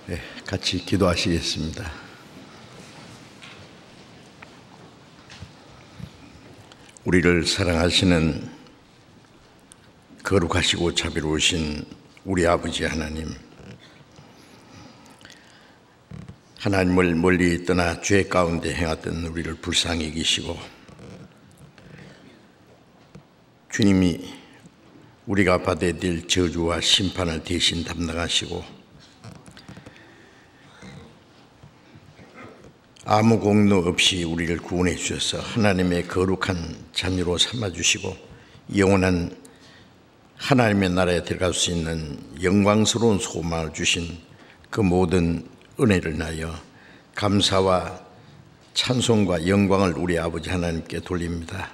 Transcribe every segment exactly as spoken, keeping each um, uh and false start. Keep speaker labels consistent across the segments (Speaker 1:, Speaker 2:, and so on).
Speaker 1: 네, 같이 기도하시겠습니다. 우리를 사랑하시는 거룩하시고 자비로우신 우리 아버지 하나님, 하나님을 멀리 떠나 죄 가운데 행하던 우리를 불쌍히 여기시고 주님이 우리가 받아야 될 저주와 심판을 대신 담당하시고 아무 공로 없이 우리를 구원해 주셔서 하나님의 거룩한 자녀로 삼아주시고 영원한 하나님의 나라에 들어갈 수 있는 영광스러운 소망을 주신 그 모든 은혜를 인하여 감사와 찬송과 영광을 우리 아버지 하나님께 돌립니다.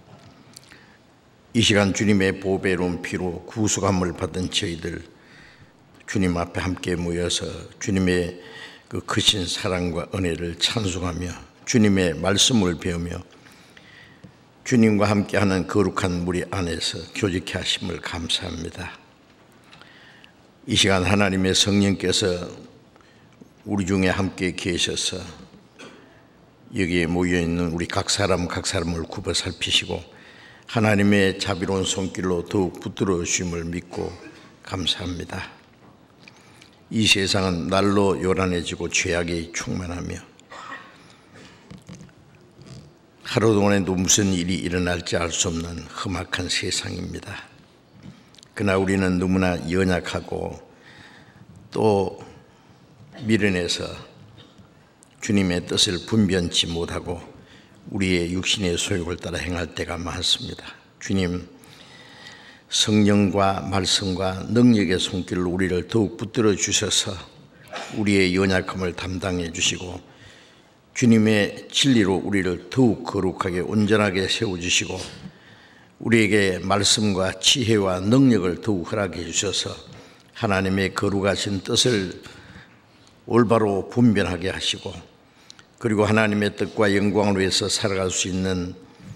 Speaker 1: 이 시간 주님의 보배로운 피로 구속함을 받은 저희들 주님 앞에 함께 모여서 주님의 그 크신 사랑과 은혜를 찬송하며 주님의 말씀을 배우며 주님과 함께하는 거룩한 무리 안에서 교직케 하심을 감사합니다. 이 시간 하나님의 성령께서 우리 중에 함께 계셔서 여기에 모여있는 우리 각 사람 각 사람을 굽어 살피시고 하나님의 자비로운 손길로 더욱 붙들어 주심을 믿고 감사합니다. 이 세상은 날로 요란해지고 죄악이 충만하며 하루 동안에도 무슨 일이 일어날지 알 수 없는 험악한 세상입니다. 그러나 우리는 너무나 연약하고 또 미련해서 주님의 뜻을 분변치 못하고 우리의 육신의 소욕을 따라 행할 때가 많습니다. 주님, 성령과 말씀과 능력의 손길로 우리를 더욱 붙들어 주셔서 우리의 연약함을 담당해 주시고 주님의 진리로 우리를 더욱 거룩하게 온전하게 세워주시고 우리에게 말씀과 지혜와 능력을 더욱 허락해 주셔서 하나님의 거룩하신 뜻을 올바로 분별하게 하시고 그리고 하나님의 뜻과 영광을 위해서 살아갈 수 있는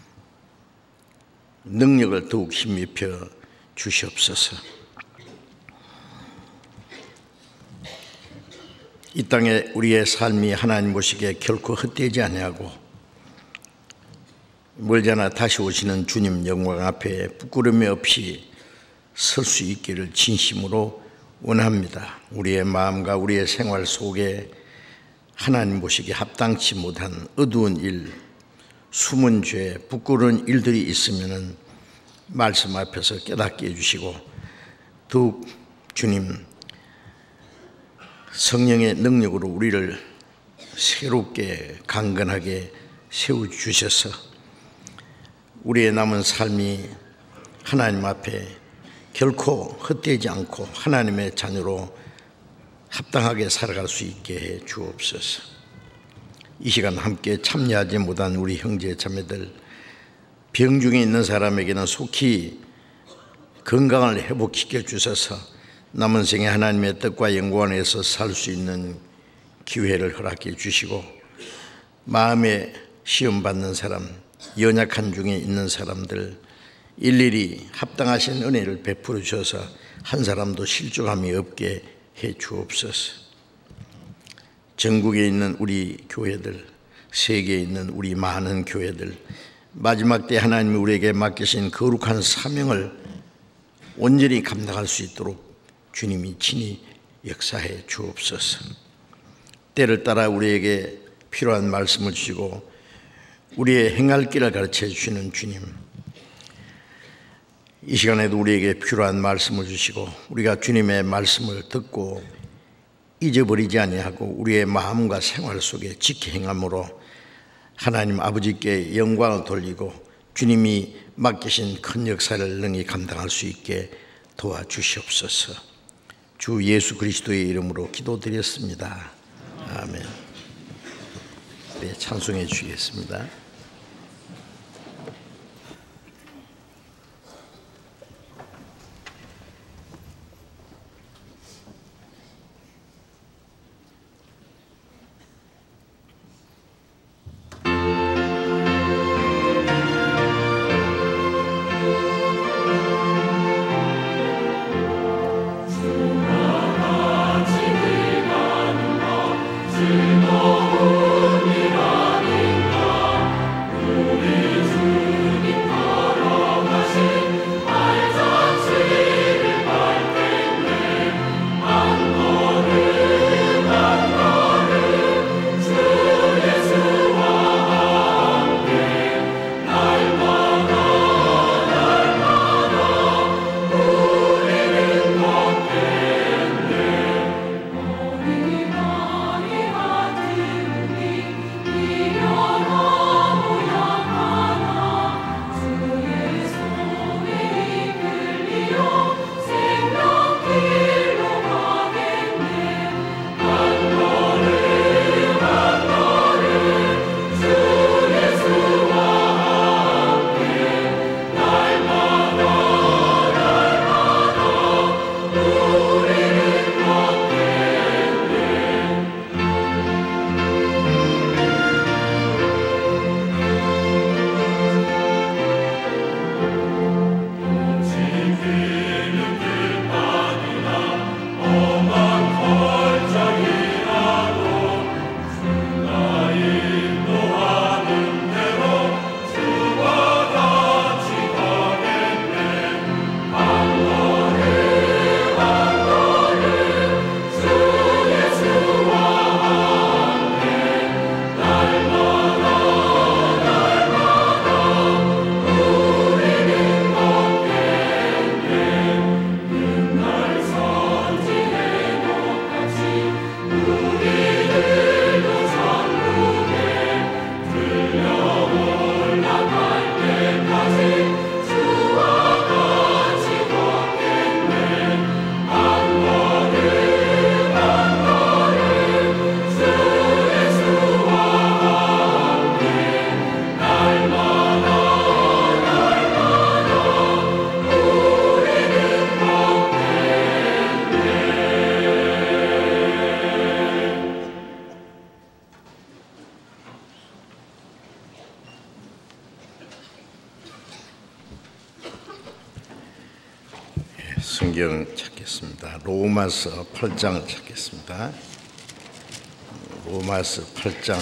Speaker 1: 능력을 더욱 힘입혀 주시옵소서. 이 땅에 우리의 삶이 하나님 보시기에 결코 헛되지 아니하고 멀지 않아 다시 오시는 주님 영광 앞에 부끄러움이 없이 설 수 있기를 진심으로 원합니다. 우리의 마음과 우리의 생활 속에 하나님 보시기에 합당치 못한 어두운 일, 숨은 죄, 부끄러운 일들이 있으면은 말씀 앞에서 깨닫게 해주시고 더욱 주님 성령의 능력으로 우리를 새롭게 강건하게 세워주셔서 우리의 남은 삶이 하나님 앞에 결코 헛되지 않고 하나님의 자녀로 합당하게 살아갈 수 있게 해 주옵소서. 이 시간 함께 참여하지 못한 우리 형제 자매들 병 중에 있는 사람에게는 속히 건강을 회복시켜 주셔서 남은 생에 하나님의 뜻과 영광 안에서 살 수 있는 기회를 허락해 주시고 마음에 시험 받는 사람, 연약한 중에 있는 사람들 일일이 합당하신 은혜를 베풀어 주셔서 한 사람도 실족함이 없게 해 주옵소서. 전국에 있는 우리 교회들, 세계에 있는 우리 많은 교회들 마지막 때 하나님이 우리에게 맡기신 거룩한 사명을 온전히 감당할 수 있도록 주님이 친히 역사해 주옵소서. 때를 따라 우리에게 필요한 말씀을 주시고 우리의 행할 길을 가르쳐 주시는 주님, 이 시간에도 우리에게 필요한 말씀을 주시고 우리가 주님의 말씀을 듣고 잊어버리지 아니하고 우리의 마음과 생활 속에 지켜 행함으로 하나님 아버지께 영광을 돌리고 주님이 맡기신 큰 역사를 능히 감당할 수 있게 도와주시옵소서. 주 예수 그리스도의 이름으로 기도드렸습니다. 아멘. 네, 찬송해 주시겠습니다.
Speaker 2: 주와 같이 그가
Speaker 1: 찾겠습니다. 로마서 팔 장을 찾겠습니다. 로마서 팔 장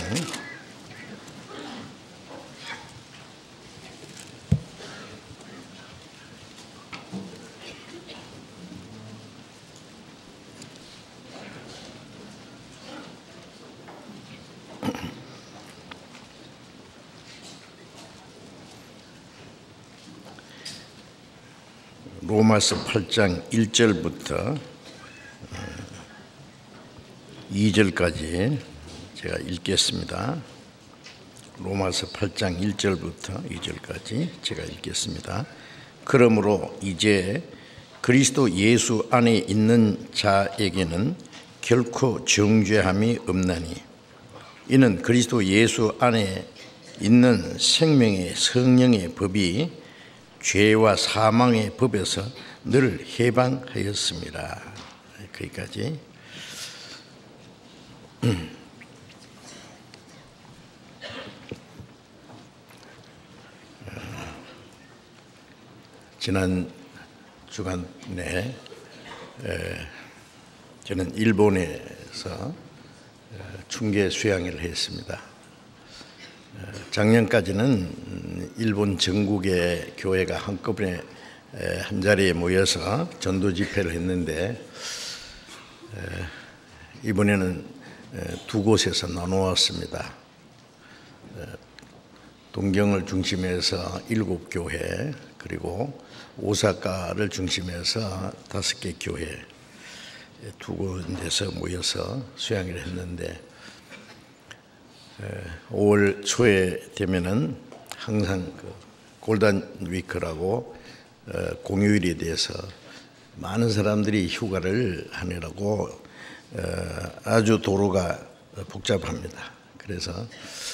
Speaker 1: 로마서 팔 장 일 절부터 이 절까지 제가 읽겠습니다. 로마서 팔 장 일 절부터 이 절까지 제가 읽겠습니다. 그러므로 이제 그리스도 예수 안에 있는 자에게는 결코 정죄함이 없나니 이는 그리스도 예수 안에 있는 생명의 성령의 법이 죄와 사망의 법에서 늘 해방하였습니다. 거기까지. 지난 주간에 저는 일본에서 중계 수양회를 했습니다. 작년까지는 일본 전국의 교회가 한꺼번에 한 자리에 모여서 전도 집회를 했는데 이번에는 두 곳에서 나누었습니다. 동경을 중심해서 일곱 교회, 그리고 오사카를 중심해서 다섯 개 교회 두 군데서 모여서 수양회를 했는데 오월 초에 되면은 항상 그 골단 위크라고 공휴일에 대해서 많은 사람들이 휴가를 하느라고 아주 도로가 복잡합니다. 그래서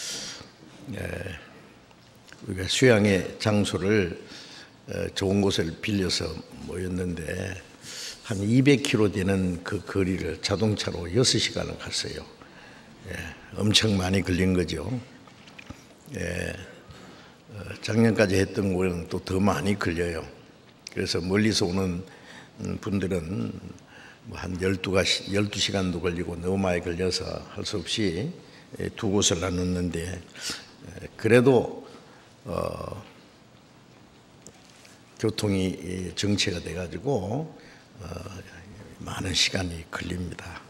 Speaker 1: 우리가 수양의 장소를 좋은 곳을 빌려서 모였는데 한 이백 킬로미터 되는 그 거리를 자동차로 여섯 시간을 갔어요. 예, 엄청 많이 걸린 거죠. 예, 어, 작년까지 했던 거는 또 더 많이 걸려요. 그래서 멀리서 오는 분들은 뭐 한 열두 시간도 걸리고 너무 많이 걸려서 할 수 없이 두 곳을 나눴는데 그래도 어, 교통이 정체가 돼가지고 어, 많은 시간이 걸립니다.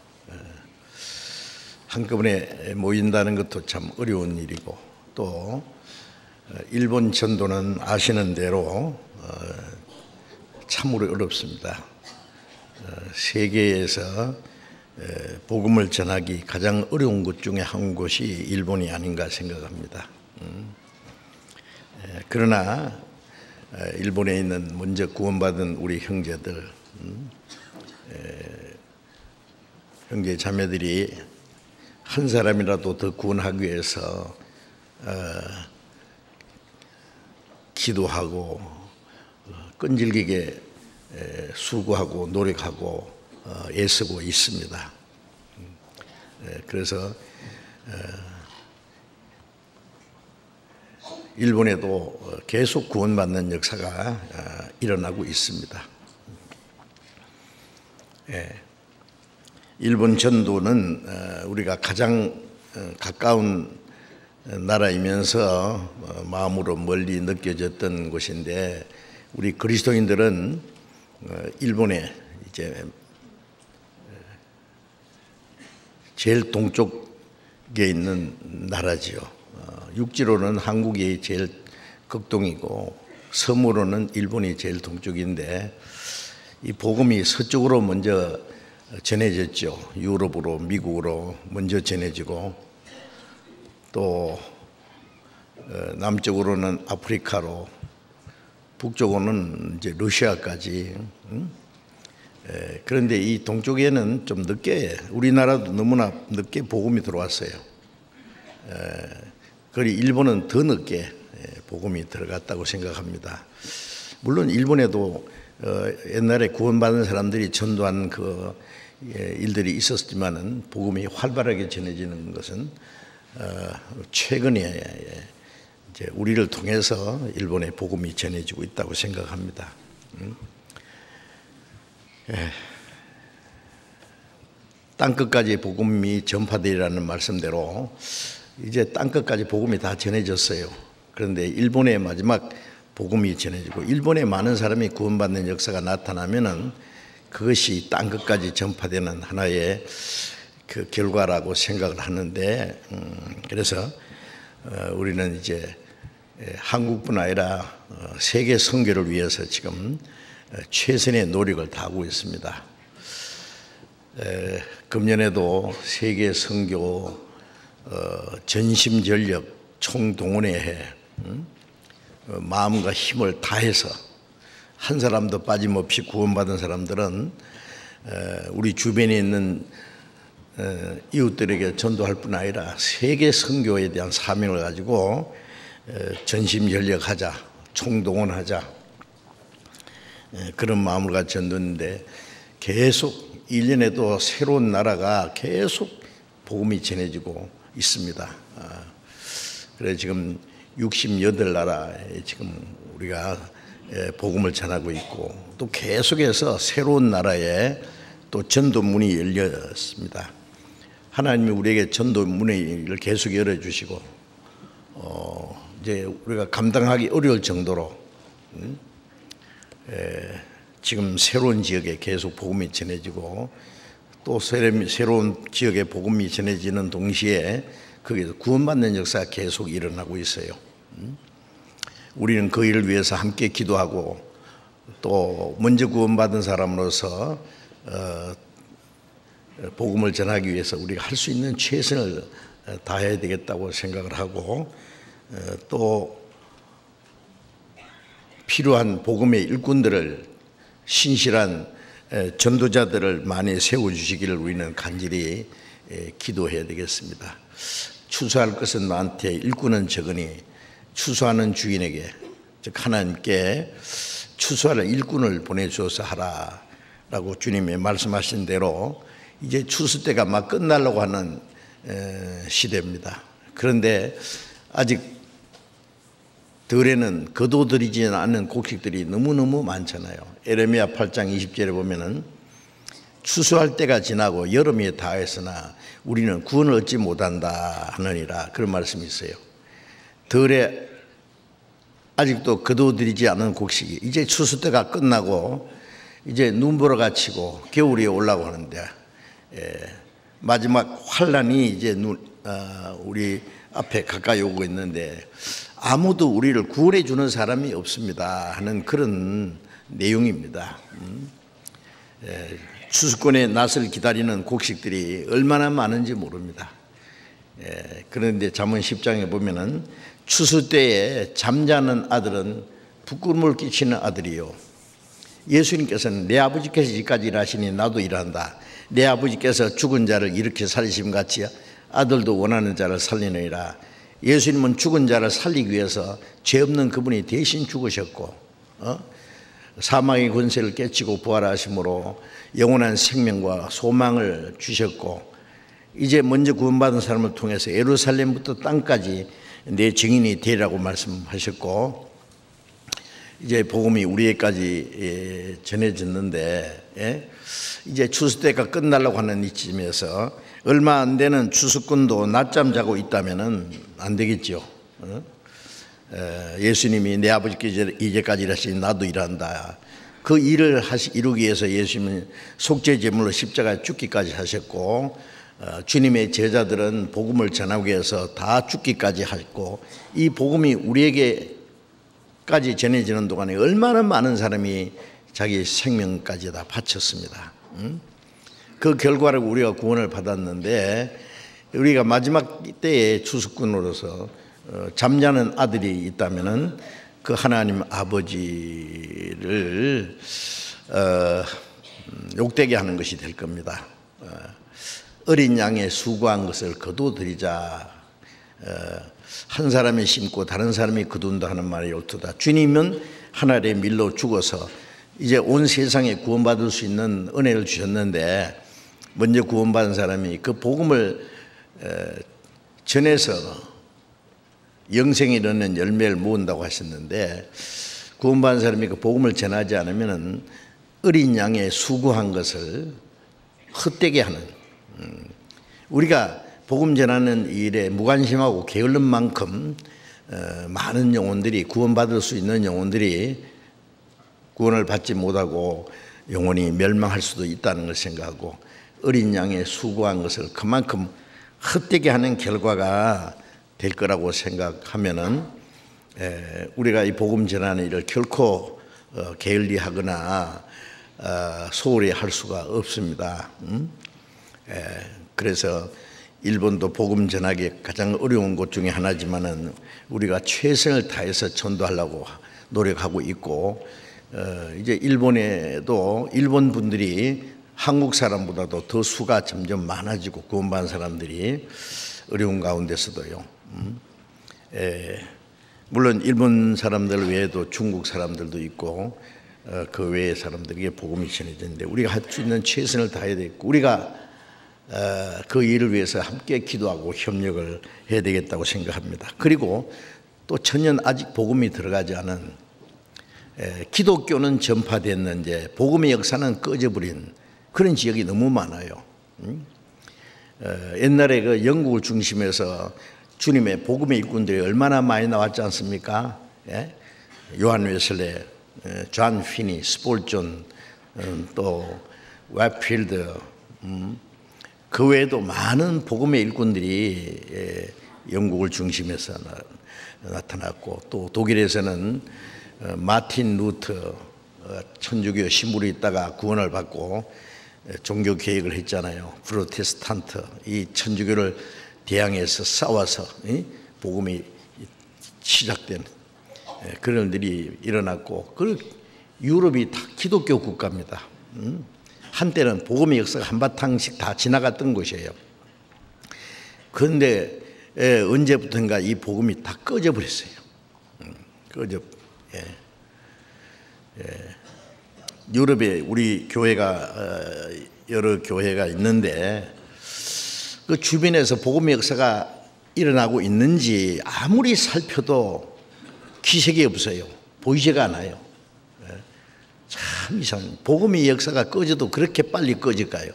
Speaker 1: 한꺼번에 모인다는 것도 참 어려운 일이고 또 일본 전도는 아시는 대로 참으로 어렵습니다. 세계에서 복음을 전하기 가장 어려운 것 중에 한 곳이 일본이 아닌가 생각합니다. 그러나 일본에 있는 먼저 구원받은 우리 형제들, 형제 자매들이 한 사람이라도 더 구원하기 위해서 어, 기도하고 어, 끈질기게 에, 수고하고 노력하고 어, 애쓰고 있습니다. 에, 그래서 어, 일본에도 계속 구원받는 역사가 어, 일어나고 있습니다. 예. 일본 전도는 우리가 가장 가까운 나라이면서 마음으로 멀리 느껴졌던 곳인데 우리 그리스도인들은 일본에 이제 제일 동쪽에 있는 나라지요. 육지로는 한국이 제일 극동이고 섬으로는 일본이 제일 동쪽인데 이 복음이 서쪽으로 먼저 전해졌죠. 유럽으로, 미국으로 먼저 전해지고 또 남쪽으로는 아프리카로, 북쪽으로는 이제 러시아까지. 그런데 이 동쪽에는 좀 늦게, 우리나라도 너무나 늦게 복음이 들어왔어요. 그리 일본은 더 늦게 복음이 들어갔다고 생각합니다. 물론 일본에도 옛날에 구원받은 사람들이 전도한 그 일들이 있었지만은 복음이 활발하게 전해지는 것은 최근에 이제 우리를 통해서 일본의 복음이 전해지고 있다고 생각합니다. 예. 땅끝까지 복음이 전파되리라는 말씀대로 이제 땅끝까지 복음이 다 전해졌어요. 그런데 일본의 마지막 복음이 전해지고 일본에 많은 사람이 구원받는 역사가 나타나면은 그것이 땅끝까지 전파되는 하나의 그 결과라고 생각을 하는데, 음, 그래서 어, 우리는 이제 한국뿐 아니라 어, 세계 선교를 위해서 지금 최선의 노력을 다하고 있습니다. 에, 금년에도 세계 선교 어, 전심전력 총동원의 해, 음? 어, 마음과 힘을 다해서 한 사람도 빠짐없이 구원받은 사람들은 에, 우리 주변에 있는 에, 이웃들에게 전도할 뿐 아니라 세계 선교에 대한 사명을 가지고 에, 전심전력하자, 총동원하자, 에, 그런 마음을 가지고 전도했는데 계속 일 년에도 새로운 나라가 계속 복음이 전해지고 있습니다. 아, 그래서 지금 육십팔 나라에 지금 우리가 복음을 전하고 있고, 또 계속해서 새로운 나라에 또 전도 문이 열렸습니다. 하나님이 우리에게 전도 문을 계속 열어주시고, 어, 이제 우리가 감당하기 어려울 정도로 음? 에, 지금 새로운 지역에 계속 복음이 전해지고, 또 새로운 지역에 복음이 전해지는 동시에 거기서 구원받는 역사가 계속 일어나고 있어요. 우리는 그 일을 위해서 함께 기도하고, 또 먼저 구원받은 사람으로서 어, 복음을 전하기 위해서 우리가 할 수 있는 최선을 다해야 되겠다고 생각을 하고, 어, 또 필요한 복음의 일꾼들을, 신실한 전도자들을 많이 세워주시기를 우리는 간절히 기도해야 되겠습니다. 추수할 것은 나한테 일꾼은 적으니 추수하는 주인에게, 즉 하나님께 추수할 일꾼을 보내주어서 하라 라고 주님이 말씀하신 대로 이제 추수 때가 막 끝나려고 하는 시대입니다. 그런데 아직 들에는 거둬들이지 않는 곡식들이 너무너무 많잖아요. 에레미야 팔 장 이십 절에 보면은 추수할 때가 지나고 여름이 다했으나 우리는 구원을 얻지 못한다 하느니라, 그런 말씀이 있어요. 들에 아직도 거둬들이지 않은 곡식이 이제 추수 때가 끝나고 이제 눈보라가 치고 겨울이 올라고 하는데, 예, 마지막 환란이 이제 눈, 어, 우리 앞에 가까이 오고 있는데 아무도 우리를 구원해 주는 사람이 없습니다 하는 그런 내용입니다. 음? 예, 추수권의 낫을 기다리는 곡식들이 얼마나 많은지 모릅니다. 예, 그런데 잠언 십 장에 보면은 추수 때에 잠자는 아들은 부끄러움을 끼치는 아들이요, 예수님께서는 내 아버지께서 이까지 일하시니 나도 일한다, 내 아버지께서 죽은 자를 일으켜 살리심 같이 아들도 원하는 자를 살리느니라. 예수님은 죽은 자를 살리기 위해서 죄 없는 그분이 대신 죽으셨고, 어? 사망의 권세를 깨치고 부활하심으로 영원한 생명과 소망을 주셨고, 이제 먼저 구원받은 사람을 통해서 예루살렘부터 땅까지 내 증인이 되라고 말씀하셨고, 이제 복음이 우리에까지 전해졌는데, 예? 이제 추수 때가 끝나려고 하는 이쯤에서 얼마 안 되는 추수꾼도 낮잠 자고 있다면은 안 되겠죠. 어? 예수님이 내 아버지께서 이제까지 일하시니 나도 일한다, 그 일을 하시, 이루기 위해서 예수님은 속죄제물로 십자가에 죽기까지 하셨고, 어, 주님의 제자들은 복음을 전하기 위해서 다 죽기까지 했고, 이 복음이 우리에게까지 전해지는 동안에 얼마나 많은 사람이 자기 생명까지 다 바쳤습니다. 응? 그 결과를 우리가 구원을 받았는데, 우리가 마지막 때에 추수꾼으로서 어, 잠자는 아들이 있다면은 그 하나님 아버지를 어, 욕되게 하는 것이 될 겁니다. 어, 어린 양의 수고한 것을 거두어드리자. 어, 한 사람이 심고 다른 사람이 거둔다 하는 말이 옳도다. 주님은 하늘의 밀로 죽어서 이제 온 세상에 구원받을 수 있는 은혜를 주셨는데, 먼저 구원받은 사람이 그 복음을 전해서 영생에 이르는 열매를 모은다고 하셨는데, 구원받은 사람이 그 복음을 전하지 않으면 어린 양의 수고한 것을 헛되게 하는, 우리가 복음 전하는 일에 무관심하고 게을른 만큼 어, 많은 영혼들이 구원받을 수 있는 영혼들이 구원을 받지 못하고 영혼이 멸망할 수도 있다는 걸 생각하고 어린 양에 수고한 것을 그만큼 헛되게 하는 결과가 될 거라고 생각하면은 에, 우리가 이 복음 전하는 일을 결코 어, 게을리하거나 어, 소홀히 할 수가 없습니다. 음? 에, 그래서 일본도 복음 전하기 가장 어려운 곳 중에 하나지만은 우리가 최선을 다해서 전도하려고 노력하고 있고 어, 이제 일본에도 일본 분들이 한국 사람보다도 더 수가 점점 많아지고 구원받은 사람들이 어려운 가운데서도요. 음? 에, 물론 일본 사람들 외에도 중국 사람들도 있고 어, 그 외의 사람들에게 복음이 전해지는데 우리가 할 수 있는 최선을 다해야 되고 우리가 어, 그 일을 위해서 함께 기도하고 협력을 해야 되겠다고 생각합니다. 그리고 또 전혀 아직 복음이 들어가지 않은 에, 기독교는 전파됐는데 복음의 역사는 꺼져버린 그런 지역이 너무 많아요. 음? 어, 옛날에 그 영국을 중심해서 주님의 복음의 일꾼들이 얼마나 많이 나왔지 않습니까? 예? 요한 웨슬레, 존 피니, 스폴존, 또 웻필드, 음, 그 외에도 많은 복음의 일꾼들이 예, 영국을 중심해서 나, 나타났고 또 독일에서는 어, 마틴 루터 어, 천주교 신부로 있다가 구원을 받고 종교 개혁을 했잖아요. 프로테스탄트 이 천주교를 대항해서 싸워서 복음이 시작된 그런 일이 일어났고 그 유럽이 다 기독교 국가입니다. 한때는 복음의 역사가 한바탕씩 다 지나갔던 곳이에요. 그런데 언제부턴가 이 복음이 다 꺼져 버렸어요. 꺼져. 예. 예. 유럽에 우리 교회가 여러 교회가 있는데 그 주변에서 복음의 역사가 일어나고 있는지 아무리 살펴도 기색이 없어요. 보이지가 않아요. 참 이상. 복음의 역사가 꺼져도 그렇게 빨리 꺼질까요?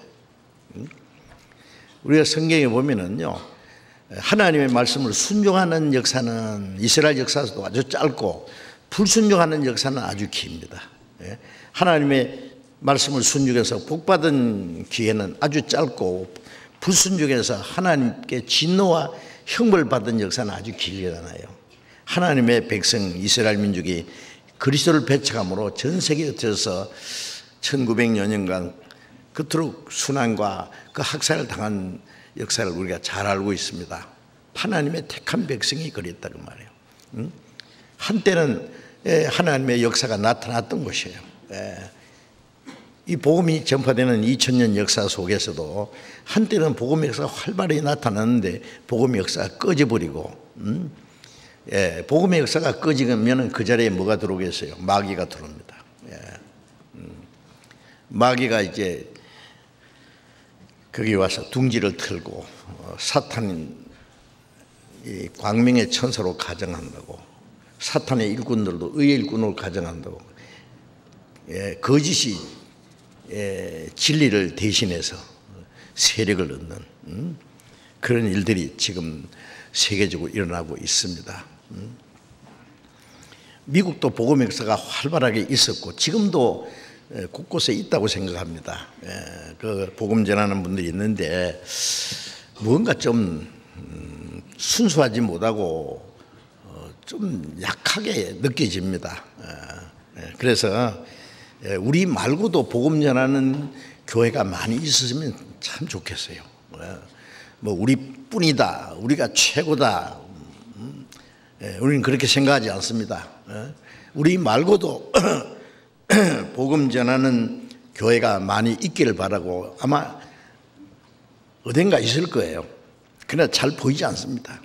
Speaker 1: 우리가 성경에 보면은요, 하나님의 말씀을 순종하는 역사는 이스라엘 역사에서도 아주 짧고 불순종하는 역사는 아주 깁니다. 하나님의 말씀을 순종해서 복받은 기회는 아주 짧고 불순종해서 하나님께 진노와 형벌 받은 역사는 아주 길게 나요. 하나님의 백성 이스라엘 민족이 그리스도를 배척함으로 전 세계에 흩어져서 천구백 년간 그토록 순환과 그 학살을 당한 역사를 우리가 잘 알고 있습니다. 하나님의 택한 백성이 그랬다는 말이에요. 응? 한때는 하나님의 역사가 나타났던 것이에요. 이 복음이 전파되는 이천 년 역사 속에서도 한때는 복음의 역사가 활발히 나타났는데 복음의 역사가 꺼져버리고 음? 예, 복음의 역사가 꺼지면 그 자리에 뭐가 들어오겠어요? 마귀가 들어옵니다. 예. 음. 마귀가 이제 거기 와서 둥지를 틀고 어, 사탄 이 광명의 천사로 가정한다고 사탄의 일꾼들도 의의 일꾼으로 가정한다고 예, 거짓이 예, 진리를 대신해서 세력을 얻는 음? 그런 일들이 지금 세계적으로 일어나고 있습니다. 음? 미국도 복음의 역사가 활발하게 있었고 지금도 예, 곳곳에 있다고 생각합니다. 예, 그 복음 전하는 분들이 있는데 뭔가 좀 음, 순수하지 못하고 어, 좀 약하게 느껴집니다. 예, 그래서 우리 말고도 복음 전하는 교회가 많이 있었으면 참 좋겠어요. 뭐 우리뿐이다, 우리가 최고다. 우리는 그렇게 생각하지 않습니다. 우리 말고도 복음 전하는 교회가 많이 있기를 바라고 아마 어딘가 있을 거예요. 그러나 잘 보이지 않습니다.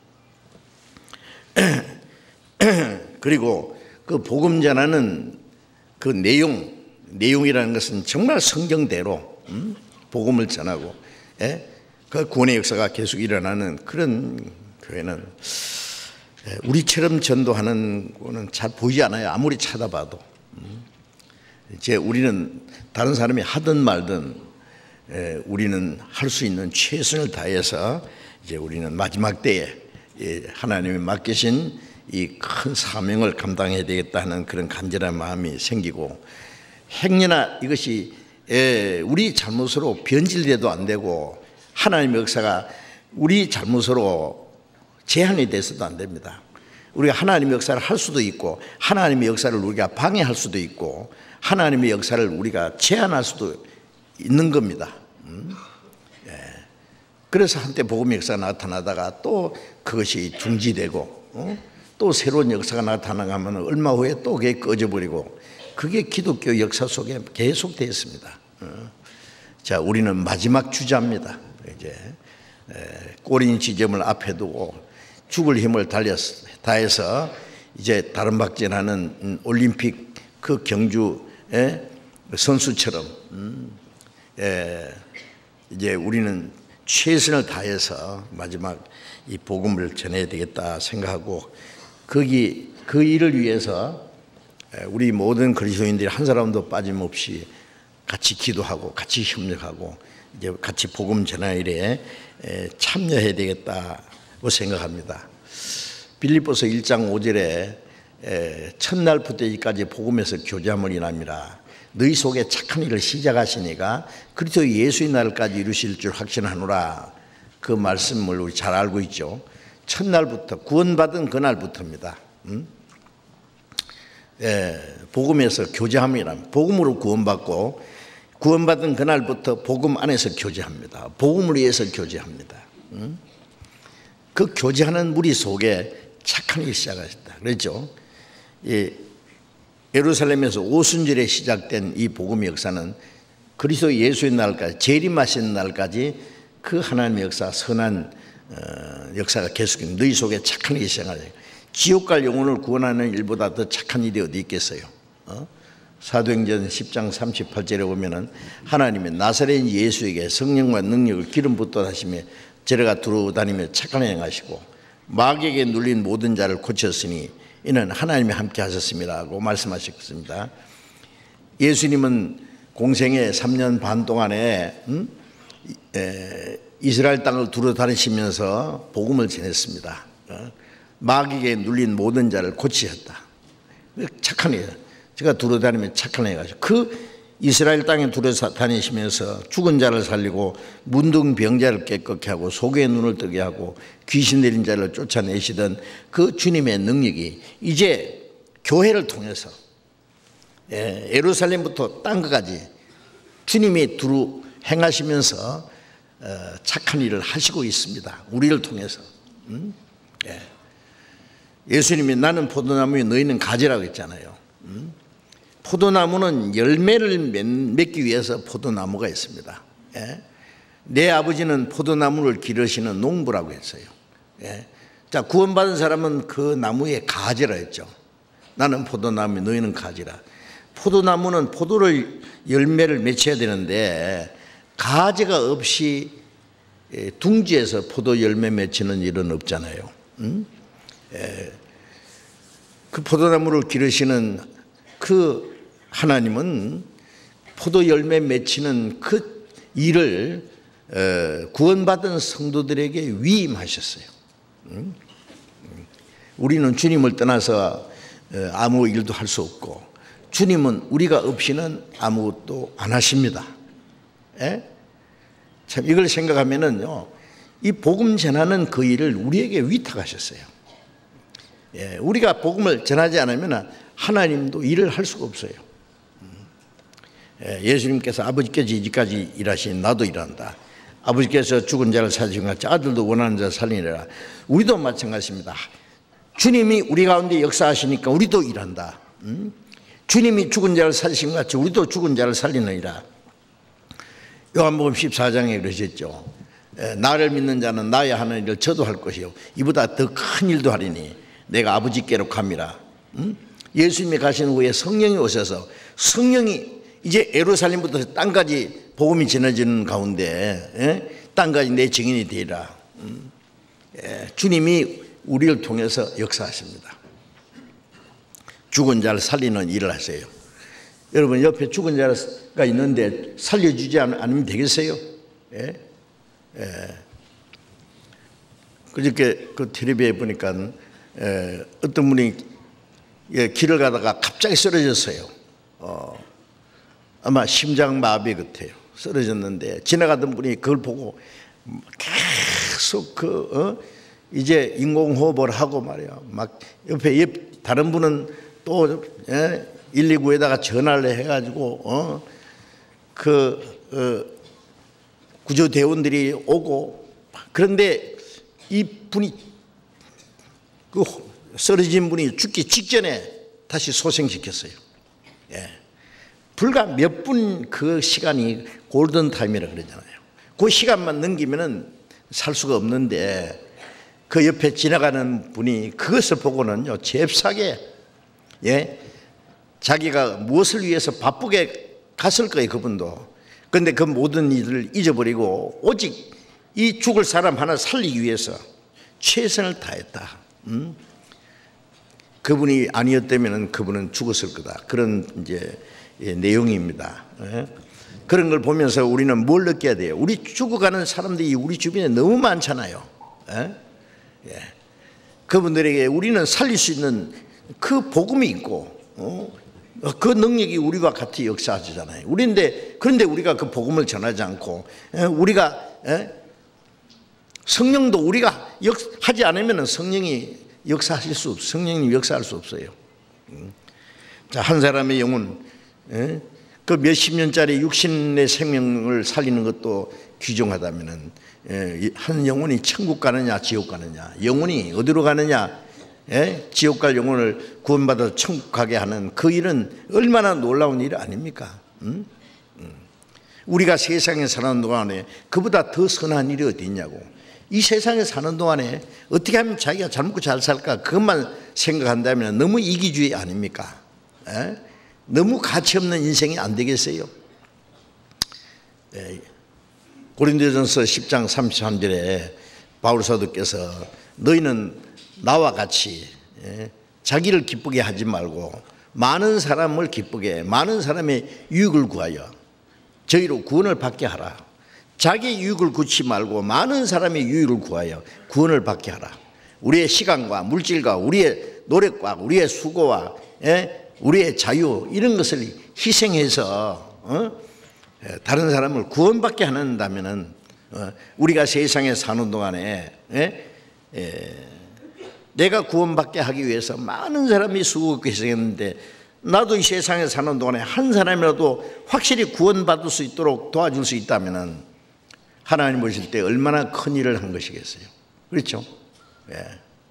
Speaker 1: 그리고 그 복음 전하는 그 내용, 내용이라는 것은 정말 성경대로 음? 복음을 전하고 예? 그 구원의 역사가 계속 일어나는 그런 교회는 예, 우리처럼 전도하는 거는 잘 보이지 않아요. 아무리 찾아봐도 음? 이제 우리는 다른 사람이 하든 말든 우리는 할 수 있는 최선을 다해서 이제 우리는 마지막 때에 하나님이 맡기신 이 큰 사명을 감당해야 되겠다는 그런 간절한 마음이 생기고, 행여나 이것이 우리 잘못으로 변질돼도 안 되고 하나님의 역사가 우리 잘못으로 제한이 돼서도 안 됩니다. 우리가 하나님의 역사를 할 수도 있고 하나님의 역사를 우리가 방해할 수도 있고 하나님의 역사를 우리가 제한할 수도 있는 겁니다. 음? 예. 그래서 한때 복음의 역사가 나타나다가 또 그것이 중지되고 어? 또 새로운 역사가 나타나가면 얼마 후에 또 그게 꺼져버리고, 그게 기독교 역사 속에 계속 되어 있습니다. 어? 자, 우리는 마지막 주자입니다. 이제 꼬린 지점을 앞에 두고 죽을 힘을 달려서 다해서 이제 다른 박진하는 올림픽 그 경주 선수처럼 이제 우리는 최선을 다해서 마지막 이 복음을 전해야 되겠다 생각하고, 거기 그 일을 위해서 우리 모든 그리스도인들이 한 사람도 빠짐없이 같이 기도하고 같이 협력하고 이제 같이 복음 전할 일에 참여해야 되겠다고 생각합니다. 빌립보서 일 장 오 절에 첫날부터 이까지 복음에서 교제함을 인함이라 너희 속에 착한 일을 시작하시니까 그리스도 예수의 날까지 이루실 줄 확신하노라. 그 말씀을 우리 잘 알고 있죠. 첫날부터, 구원받은 그날부터입니다. 음? 예, 복음에서 교제함이라, 복음으로 구원받고 구원받은 그날부터 복음 안에서 교제합니다. 복음을 위해서 교제합니다. 음? 그 교제하는 무리 속에 착한 일이 시작하셨다 그랬죠. 예, 예루살렘에서 오순절에 시작된 이 복음의 역사는 그리스도 예수의 날까지, 재림하신 날까지 그 하나님의 역사, 선한 어, 역사가 계속됩니다. 너희 속에 착한 일이 시작하다. 지옥 갈 영혼을 구원하는 일보다 더 착한 일이 어디 있겠어요? 어? 사도행전 십 장 삼십팔 절에 보면은 하나님의 나사렛 예수에게 성령과 능력을 기름 붓듯 하시며 저래가 두루다니며 착한 행하시고 마귀에게 눌린 모든 자를 고쳤으니 이는 하나님이 함께 하셨습니다라고 말씀하셨습니다. 예수님은 공생의 삼 년 반 동안에 음? 에, 이스라엘 땅을 두루다니시면서 복음을 전했습니다. 어? 마귀에게 눌린 모든 자를 고치셨다. 착한 일, 제가 두루다니며 착한 일 해가지고 그 이스라엘 땅에 두루다니시면서 죽은 자를 살리고 문둥 병자를 깨끗게 하고 소경의 눈을 뜨게 하고 귀신 내린 자를 쫓아내시던 그 주님의 능력이 이제 교회를 통해서 예, 예루살렘부터 땅끝까지 주님이 두루 행하시면서 어, 착한 일을 하시고 있습니다. 우리를 통해서. 음? 예. 예수님이 나는 포도나무에 너희는 가지라고 했잖아요. 음? 포도나무는 열매를 맺기 위해서 포도나무가 있습니다. 예? 내 아버지는 포도나무를 기르시는 농부라고 했어요. 예? 자, 구원받은 사람은 그 나무에 가지라 했죠. 나는 포도나무, 너희는 가지라. 포도나무는 포도를 열매를 맺혀야 되는데 가지가 없이 둥지에서 포도 열매 맺히는 일은 없잖아요. 음? 예. 그 포도나무를 기르시는 그 하나님은 포도 열매 맺히는 그 일을 구원받은 성도들에게 위임하셨어요. 음? 우리는 주님을 떠나서 아무 일도 할 수 없고 주님은 우리가 없이는 아무것도 안 하십니다. 예? 참 이걸 생각하면은요, 이 복음 전하는 그 일을 우리에게 위탁하셨어요. 예, 우리가 복음을 전하지 않으면 하나님도 일을 할 수가 없어요. 예, 예수님께서 아버지께서 이제까지 일하신 나도 일한다. 아버지께서 죽은 자를 살리신 같이 아들도 원하는 자를 살리니라. 우리도 마찬가지입니다. 주님이 우리 가운데 역사하시니까 우리도 일한다. 음? 주님이 죽은 자를 살리신 것 같이 우리도 죽은 자를 살리느니라. 요한복음 십사 장에 그러셨죠. 나를 믿는 자는 나의 하는 일을 저도 할 것이요 이보다 더 큰 일도 하리니 내가 아버지께로 갑니다. 음? 예수님이 가신 후에 성령이 오셔서 성령이 이제 예루살렘부터 땅까지 복음이 전해지는 가운데 예? 땅까지 내 증인이 되리라. 음? 예, 주님이 우리를 통해서 역사하십니다. 죽은 자를 살리는 일을 하세요. 여러분 옆에 죽은 자가 있는데 살려주지 않으면 되겠어요? 예? 예. 그저께 그 텔레비에 보니까 에, 어떤 분이 예, 길을 가다가 갑자기 쓰러졌어요. 어, 아마 심장마비 같아요. 쓰러졌는데 지나가던 분이 그걸 보고 계속 그 어? 이제 인공호흡을 하고 말이야. 막 옆에 옆 다른 분은 또 예? 일이구에다가 전화를 해가지고 어? 그 어, 구조대원들이 오고. 그런데 이 분이 그 쓰러진 분이 죽기 직전에 다시 소생시켰어요. 예. 불과 몇 분 그 시간이 골든 타임이라 그러잖아요. 그 시간만 넘기면은 살 수가 없는데 그 옆에 지나가는 분이 그것을 보고는요 잽싸게 예 자기가 무엇을 위해서 바쁘게 갔을 거예요 그분도. 그런데 그 모든 일을 잊어버리고 오직 이 죽을 사람 하나 살리기 위해서 최선을 다했다. 음? 그분이 아니었다면 그분은 죽었을 거다. 그런 이제 예, 내용입니다. 예? 그런 걸 보면서 우리는 뭘 느껴야 돼요? 우리 죽어가는 사람들이 우리 주변에 너무 많잖아요. 예? 예. 그분들에게 우리는 살릴 수 있는 그 복음이 있고 어? 그 능력이 우리와 같이 역사하잖아요. 우리인데 그런데 우리가 그 복음을 전하지 않고 예? 우리가 예? 성령도 우리가 역, 하지 않으면 성령이 역사하실 수 없어요. 성령님 역사할 수 없어요. 자, 한 사람의 영혼 예? 그 몇십 년짜리 육신의 생명을 살리는 것도 귀중하다면은 예? 한 영혼이 천국 가느냐 지옥 가느냐 영혼이 어디로 가느냐 예? 지옥 갈 영혼을 구원받아 천국 가게 하는 그 일은 얼마나 놀라운 일 아닙니까? 음? 음. 우리가 세상에 사는 동안에 그보다 더 선한 일이 어디 있냐고. 이 세상에 사는 동안에 어떻게 하면 자기가 잘 먹고 잘 살까 그것만 생각한다면 너무 이기주의 아닙니까? 에? 너무 가치 없는 인생이 안 되겠어요? 에. 고린도전서 십 장 삼십삼 절에 바울 사도께서 너희는 나와 같이 에? 자기를 기쁘게 하지 말고 많은 사람을 기쁘게 많은 사람의 유익을 구하여 저희로 구원을 받게 하라. 자기 유익을 구치 말고 많은 사람의 유익을 구하여 구원을 받게 하라. 우리의 시간과 물질과 우리의 노력과 우리의 수고와 예? 우리의 자유 이런 것을 희생해서 어? 다른 사람을 구원받게 한다면은 어? 우리가 세상에 사는 동안에 예? 예. 내가 구원받게 하기 위해서 많은 사람이 수고하고 희생했는데 나도 이 세상에 사는 동안에 한 사람이라도 확실히 구원받을 수 있도록 도와줄 수 있다면은 하나님 보실 때 얼마나 큰 일을 한 것이겠어요. 그렇죠? 예.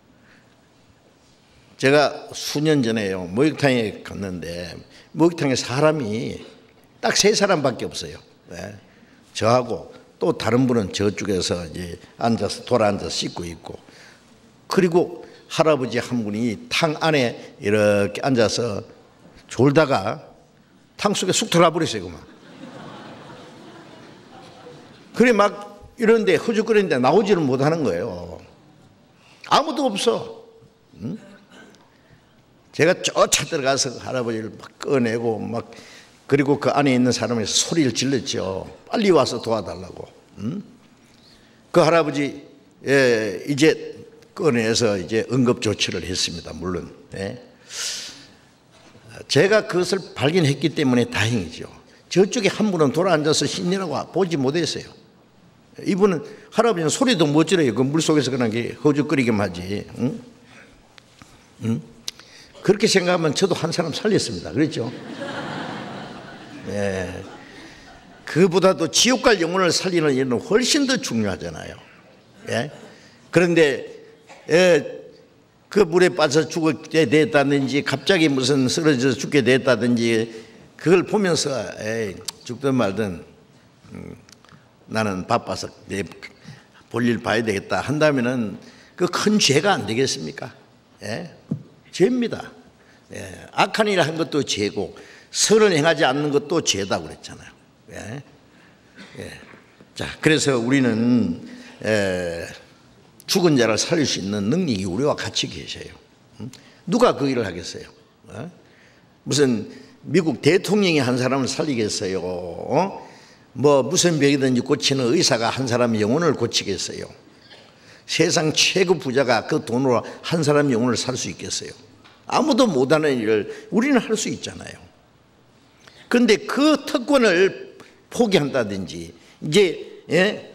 Speaker 1: 제가 수년 전에요 목욕탕에 갔는데 목욕탕에 사람이 딱 세 사람밖에 없어요. 예. 저하고 또 다른 분은 저쪽에서 이제 앉아서 돌아 앉아서 씻고 있고 그리고 할아버지 한 분이 탕 안에 이렇게 앉아서 졸다가 탕 속에 쑥 들어와 버렸어요. 그만. 그래 막 이런데 허죽거리는데 나오지를 못하는 거예요. 아무도 없어. 응? 제가 쫓아 들어가서 할아버지를 막 꺼내고 막 그리고 그 안에 있는 사람에서 소리를 질렀죠. 빨리 와서 도와달라고. 응? 그 할아버지 예, 이제 꺼내서 이제 응급 조치를 했습니다. 물론 예. 제가 그것을 발견했기 때문에 다행이죠. 저쪽에 한 분은 돌아 앉아서 신이라고 보지 못했어요. 이분은 할아버지는 소리도 못 질러요. 그 물속에서 그냥 허죽거리기만 하지. 응? 응? 그렇게 생각하면 저도 한 사람 살렸습니다. 그렇죠? 예. 그보다도 지옥 갈 영혼을 살리는 일은 훨씬 더 중요하잖아요. 예? 그런데 예, 그 물에 빠져 죽게 됐다든지 갑자기 무슨 쓰러져서 죽게 됐다든지 그걸 보면서 에이, 죽든 말든 음, 나는 바빠서 내 볼일 봐야 되겠다 한다면은 그 큰 죄가 안 되겠습니까? 예? 죄입니다. 예. 악한 일을 한 것도 죄고 선을 행하지 않는 것도 죄다 그랬잖아요. 예. 예. 자, 그래서 우리는 에, 죽은 자를 살릴 수 있는 능력이 우리와 같이 계셔요. 음? 누가 그 일을 하겠어요? 어? 무슨 미국 대통령이 한 사람을 살리겠어요? 어? 뭐 무슨 병이든지 고치는 의사가 한 사람의 영혼을 고치겠어요? 세상 최고 부자가 그 돈으로 한 사람의 영혼을 살 수 있겠어요? 아무도 못하는 일을 우리는 할 수 있잖아요. 그런데 그 특권을 포기한다든지 이제 예?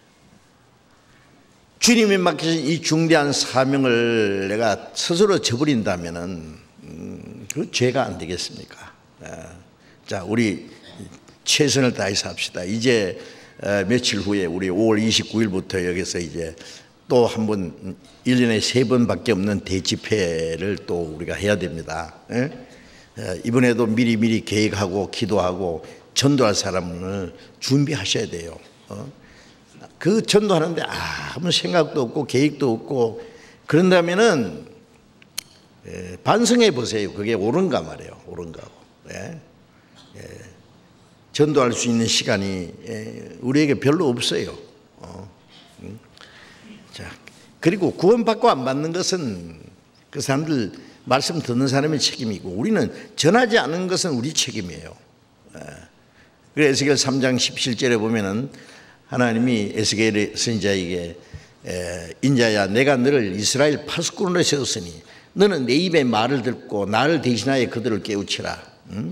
Speaker 1: 주님이 맡기신 이 중대한 사명을 내가 스스로 저버린다면은 음, 그 죄가 안 되겠습니까? 아, 자, 우리 최선을 다해서 합시다. 이제 어, 며칠 후에 우리 오월 이십구일부터 여기서 이제 또 한 번 일 년에 세 번밖에 없는 대집회를 또 우리가 해야 됩니다. 예? 어, 이번에도 미리미리 계획하고 기도하고 전도할 사람을 준비하셔야 돼요. 어? 그 전도하는데 아무 생각도 없고 계획도 없고 그런다면은 예, 반성해 보세요. 그게 옳은가 말이에요. 옳은가고. 예? 예. 전도할 수 있는 시간이 예, 우리에게 별로 없어요. 어. 음. 자, 그리고 구원받고 안 받는 것은 그 사람들 말씀 듣는 사람의 책임이고 우리는 전하지 않은 것은 우리 책임이에요. 예. 그래서 에스겔 삼 장 십칠 절에 보면은 하나님이 에스겔 선지자에게 인자야 내가 너를 이스라엘 파수꾼으로 세웠으니 너는 내 입의 말을 듣고 나를 대신하여 그들을 깨우치라. 응?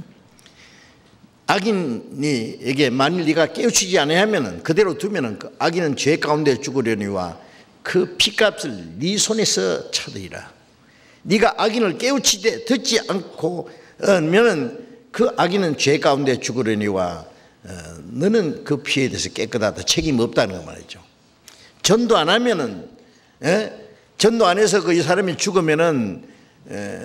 Speaker 1: 악인에게 만일 네가 깨우치지 아니하면 그대로 두면 그 악인은 죄 가운데 죽으려니와 그 피값을 네 손에서 찾으리라. 네가 악인을 깨우치되 듣지 않고 하면 그 악인은 죄 가운데 죽으려니와 어, 너는 그 피해에 대해서 깨끗하다. 책임 없다는 거 말이죠. 전도 안 하면은 에? 전도 안 해서 그 이 사람이 죽으면은 에,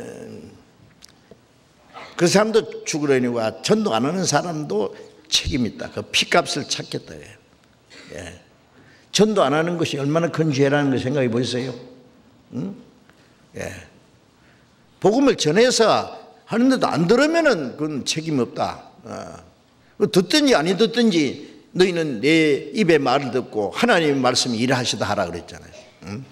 Speaker 1: 그 사람도 죽으려니와 전도 안 하는 사람도 책임 있다. 그 피값을 찾겠다. 예. 전도 안 하는 것이 얼마나 큰 죄라는 걸 생각해 보세요. 응? 예. 복음을 전해서 하는데도 안 들으면은 그건 책임 없다. 어. 듣든지 아니 듣든지 너희는 내 입의 말을 듣고 하나님의 말씀이 일하시다 하라 그랬잖아요. 응?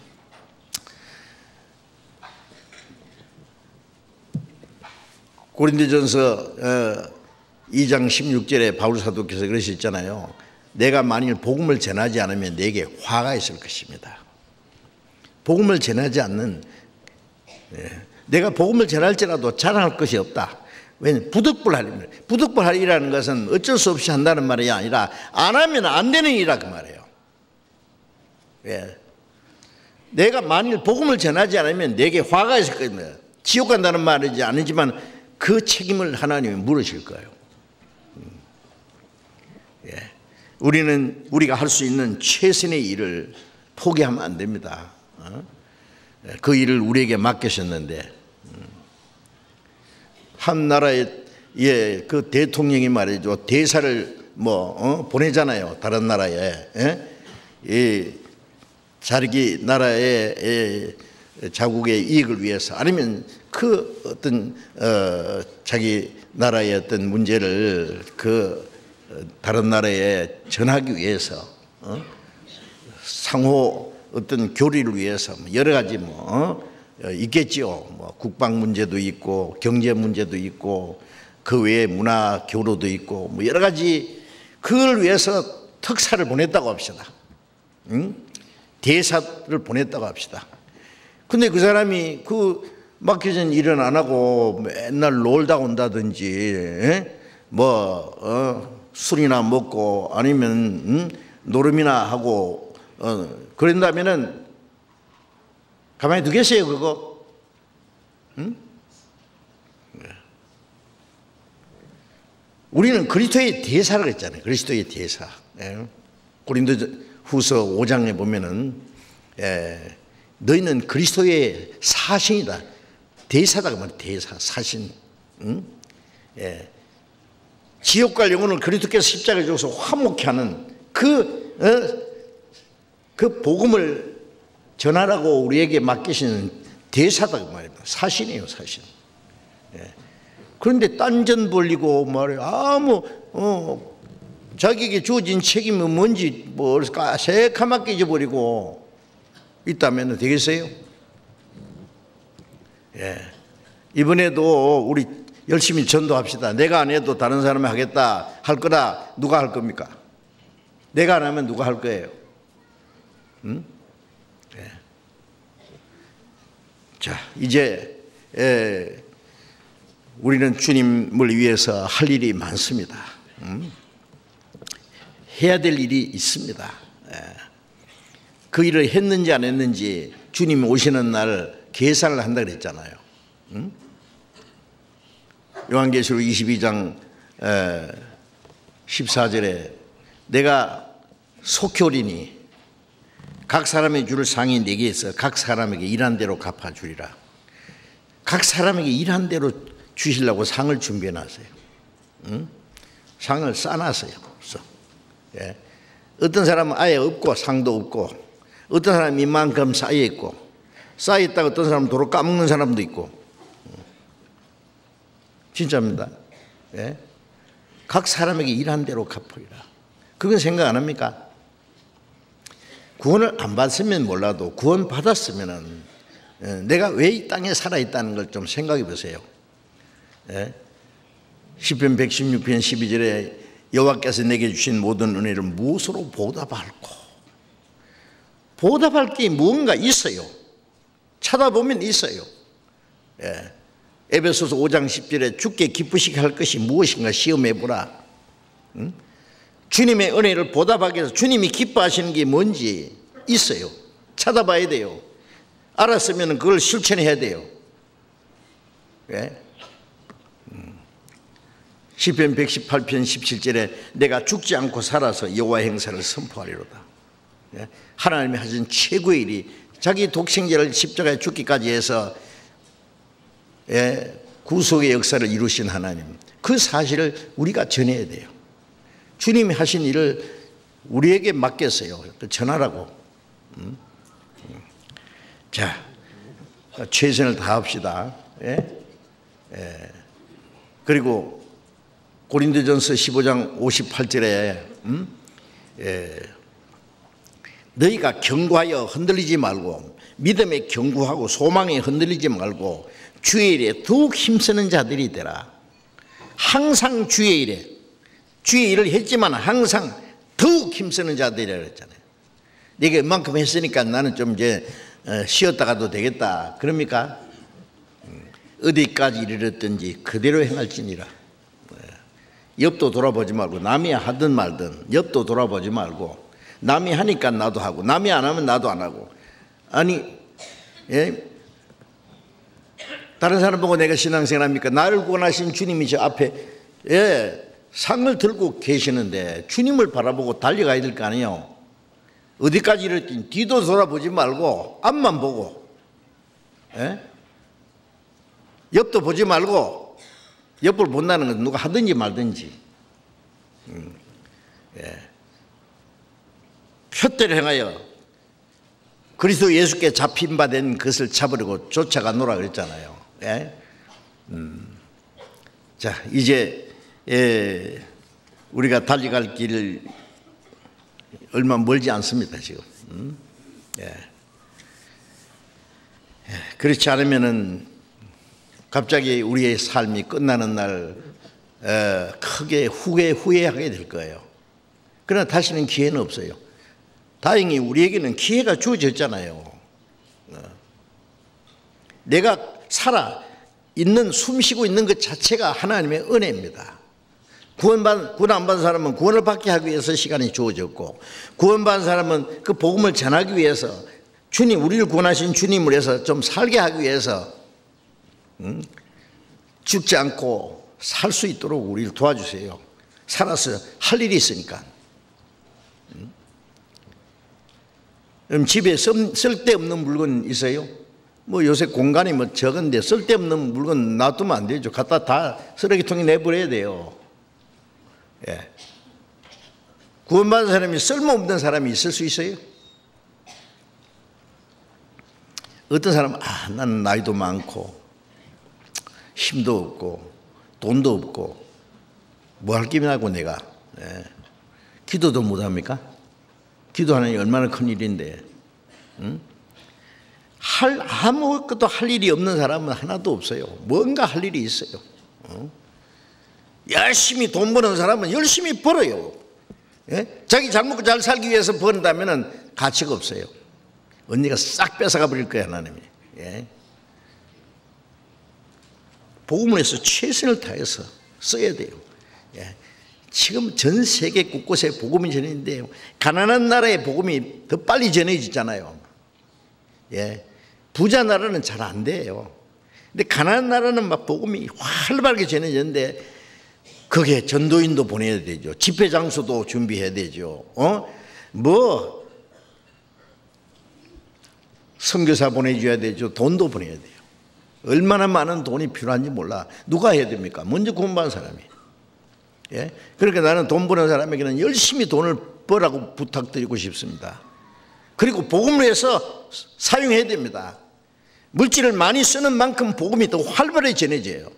Speaker 1: 고린도전서 이 장 십육 절에 바울 사도께서 그러셨잖아요. 내가 만일 복음을 전하지 않으면 내게 화가 있을 것입니다. 복음을 전하지 않는 내가 복음을 전할지라도 자랑할 것이 없다. 왜냐하면 부득불하리라. 부득불하리라는 것은 어쩔 수 없이 한다는 말이 아니라 안 하면 안 되는 일이라 그 말이에요. 예. 내가 만일 복음을 전하지 않으면 내게 화가 있을 겁니다. 지옥 간다는 말이지 아니지만 그 책임을 하나님이 물으실 거예요. 예. 우리는 우리가 할 수 있는 최선의 일을 포기하면 안 됩니다. 어? 그 일을 우리에게 맡기셨는데 한 나라의 예, 그 대통령이 말이죠. 대사를 뭐 어? 보내잖아요. 다른 나라에 예? 예, 자기 나라의 예, 자국의 이익을 위해서 아니면 그 어떤 어, 자기 나라의 어떤 문제를 그 다른 나라에 전하기 위해서 어? 상호 어떤 교류를 위해서 여러 가지 뭐 어? 있겠지요. 뭐 국방 문제도 있고 경제 문제도 있고 그 외에 문화 교류도 있고 뭐 여러 가지 그걸 위해서 특사를 보냈다고 합시다. 응? 대사를 보냈다고 합시다. 근데 그 사람이 그 맡겨진 일은 안 하고 맨날 놀다 온다든지 에? 뭐 어, 술이나 먹고 아니면 음? 노름이나 하고 어, 그런다면은 가만히 두겠어요 그거? 응? 우리는 그리스도의 대사를 했잖아요. 그리스도의 대사. 예. 고린도후서 오 장에 보면은 예, 너희는 그리스도의 사신이다. 대사다 그 말이야. 대사, 사신. 응? 예. 지옥 갈 영혼을 그리스도께서 십자가에 죽어서 화목케 하는 그, 어, 그 복음을 전하라고 우리에게 맡기시는 대사다 그 말입니다. 사신이에요, 사신. 예. 그런데 딴전 벌리고 말이야 아무 어, 자기에게 주어진 책임이 뭔지 뭐 새카맣게 잊어버리고 있다면 되겠어요? 예. 이번에도 우리 열심히 전도합시다. 내가 안 해도 다른 사람이 하겠다 할 거다. 누가 할 겁니까? 내가 안 하면 누가 할 거예요? 응? 네. 자, 이제 에, 우리는 주님을 위해서 할 일이 많습니다. 응? 해야 될 일이 있습니다. 에. 그 일을 했는지 안 했는지 주님 오시는 날 계산을 한다 그랬잖아요. 응? 요한계시록 이십이 장 십사 절에 내가 속히 각 사람의 줄 상이 네개 있어 각 사람에게 일한 대로 갚아주리라. 각 사람에게 일한 대로 주시려고 상을 준비해 놨어요. 응? 상을 싸놨어요. 예. 어떤 사람은 아예 없고 상도 없고, 어떤 사람은 이만큼 쌓여 있고, 쌓여 있다가 어떤 사람은 도로 까먹는 사람도 있고. 진짜입니다. 예? 각 사람에게 일한 대로 갚으리라. 그건 생각 안 합니까? 구원을 안 받았으면 몰라도 구원 받았으면은 내가 왜 이 땅에 살아있다는 걸 좀 생각해 보세요. 예? 시편 백십육 편 십이 절에 여호와께서 내게 주신 모든 은혜를 무엇으로 보답할꼬. 보답할 게 무언가 있어요. 찾아보면 있어요. 예. 에베소서 오 장 십 절에 주께 기쁘시게 할 것이 무엇인가 시험해 보라. 응? 주님의 은혜를 보답하기 위해서 주님이 기뻐하시는 게 뭔지 있어요. 찾아봐야 돼요. 알았으면 그걸 실천해야 돼요. 예? 시편 백십팔 편 십칠 절에 내가 죽지 않고 살아서 여호와의 행사를 선포하리로다. 예? 하나님이 하신 최고의 일이 자기 독생자를 십자가에 죽기까지 해서 예, 구속의 역사를 이루신 하나님, 그 사실을 우리가 전해야 돼요. 주님이 하신 일을 우리에게 맡겼어요. 전하라고. 음? 자, 최선을 다합시다. 예? 예. 그리고 고린도전서 십오 장 오십팔 절에 음? 예. 너희가 견고하여 흔들리지 말고 믿음에 견고하고 소망에 흔들리지 말고 주의 일에 더욱 힘쓰는 자들이 되라. 항상 주의 일에, 주의 일을 했지만 항상 더욱 힘쓰는 자들이라 그랬잖아요. 내가 이만큼 했으니까 나는 좀 이제 쉬었다 가도 되겠다. 그럽니까? 어디까지 이르렀든지 그대로 행할지니라. 옆도 돌아보지 말고, 남이 하든 말든 옆도 돌아보지 말고, 남이 하니까 나도 하고 남이 안 하면 나도 안 하고. 아니, 예? 다른 사람 보고 내가 신앙생활 합니까? 나를 구원하신 주님이 저 앞에 예, 상을 들고 계시는데 주님을 바라보고 달려가야 될 거 아니에요. 어디까지 이랬더니 뒤도 돌아보지 말고 앞만 보고, 예? 옆도 보지 말고, 옆을 본다는 건 누가 하든지 말든지 음, 예. 표대를 행하여 그리스도 예수께 잡힌 바 된 것을 잡으려고 쫓아가 노라 그랬잖아요. 예? 음. 자, 이제 예, 우리가 달려갈 길 얼마 멀지 않습니다 지금. 음? 예. 예. 그렇지 않으면은 갑자기 우리의 삶이 끝나는 날 에, 크게 후회, 후회하게 될 거예요. 그러나 다시는 기회는 없어요. 다행히 우리에게는 기회가 주어졌잖아요. 내가 살아 있는, 숨 쉬고 있는 것 자체가 하나님의 은혜입니다. 구원받은, 구원 안 받은 사람은 구원을 받게 하기 위해서 시간이 주어졌고, 구원받은 사람은 그 복음을 전하기 위해서, 주님, 우리를 구원하신 주님을 위해서 좀 살게 하기 위해서 음? 죽지 않고 살 수 있도록 우리를 도와주세요. 살아서 할 일이 있으니까. 음? 그럼 집에 쓸데없는 물건 있어요? 뭐 요새 공간이 뭐 적은데 쓸데없는 물건 놔두면 안 되죠. 갖다 다 쓰레기통에 내버려야 돼요. 예. 구원받은 사람이 쓸모없는 사람이 있을 수 있어요? 어떤 사람은 아, 나는 나이도 많고 힘도 없고 돈도 없고 뭐 할 게 나고 내가 예. 기도도 못합니까? 기도하는 게 얼마나 큰 일인데 응? 할 아무것도 할 일이 없는 사람은 하나도 없어요. 뭔가 할 일이 있어요. 어? 열심히 돈 버는 사람은 열심히 벌어요. 예? 자기 잘 먹고 잘 살기 위해서 번다면 가치가 없어요. 언니가 싹 뺏어가 버릴 거야, 하나님이. 예? 복음을 해서 최선을 다해서 써야 돼요. 예? 지금 전 세계 곳곳에 복음이 전해지는데요, 가난한 나라에 복음이 더 빨리 전해지잖아요. 예? 부자 나라는 잘 안 돼요. 근데 가난한 나라는 막 복음이 활발하게 전해지는데 거기에 전도인도 보내야 되죠. 집회 장소도 준비해야 되죠. 어? 뭐 선교사 보내줘야 되죠. 돈도 보내야 돼요. 얼마나 많은 돈이 필요한지 몰라. 누가 해야 됩니까? 먼저 공부한 사람이. 예? 그러니까 나는 돈 버는 사람에게는 열심히 돈을 벌라고 부탁드리고 싶습니다. 그리고 복음을 해서 사용해야 됩니다. 물질을 많이 쓰는 만큼 복음이 더 활발히 전해져요.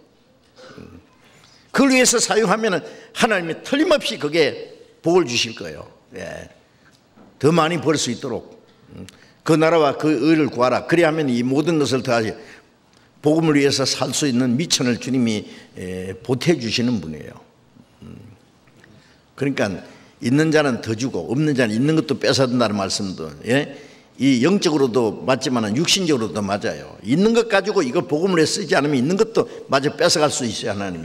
Speaker 1: 그걸 위해서 사용하면 하나님이 틀림없이 그게 복을 주실 거예요. 예. 더 많이 벌 수 있도록 그 나라와 그 의를 구하라. 그리하면 이 모든 것을 더하시. 복음을 위해서 살 수 있는 미천을 주님이 보태주시는 분이에요. 그러니까 있는 자는 더 주고 없는 자는 있는 것도 뺏어든다는 말씀도, 예? 이 영적으로도 맞지만 육신적으로도 맞아요. 있는 것 가지고 이걸 복음을 해 쓰지 않으면 있는 것도 마저 뺏어갈 수 있어요, 하나님이.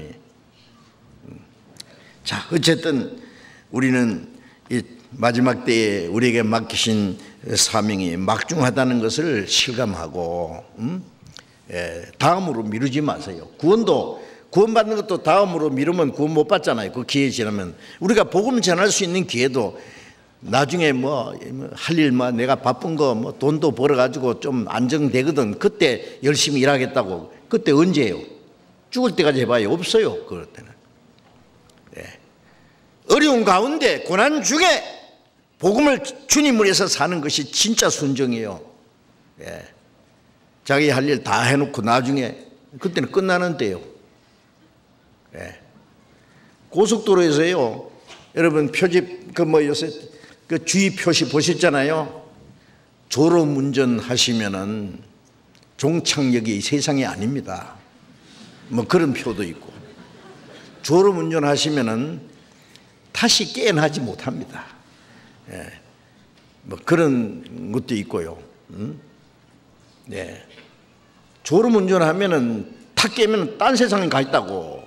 Speaker 1: 자, 어쨌든 우리는 이 마지막 때에 우리에게 맡기신 사명이 막중하다는 것을 실감하고, 음? 예, 다음으로 미루지 마세요. 구원도 구원받는 것도 다음으로 미루면 구원 못 받잖아요. 그 기회 지나면. 우리가 복음 전할 수 있는 기회도 나중에 뭐 할 일 뭐 내가 바쁜 거 뭐 돈도 벌어가지고 좀 안정되거든. 그때 열심히 일하겠다고. 그때 언제예요? 죽을 때까지 해봐요. 없어요. 그럴 때는. 예. 어려운 가운데 고난 중에 복음을 주님을 위해서 사는 것이 진짜 순정이에요. 예. 자기 할 일 다 해놓고 나중에 그때는 끝나는데요. 예. 고속도로에서요, 여러분 표지 그 뭐 요새 그 주의 표시 보셨잖아요. 졸음 운전 하시면은 종착역이 세상이 아닙니다. 뭐 그런 표도 있고, 졸음 운전 하시면은 다시 깨어나지 못합니다. 예. 뭐 그런 것도 있고요. 음? 네. 졸음 운전하면은 탁 깨면 딴 세상에 가 있다고.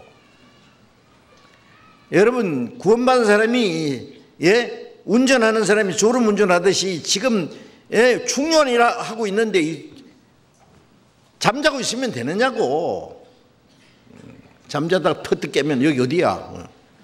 Speaker 1: 여러분, 구원받은 사람이, 예, 운전하는 사람이 졸음 운전하듯이 지금, 예, 충전이라 하고 있는데 잠자고 있으면 되느냐고. 잠자다가 퍼뜩 깨면 여기 어디야?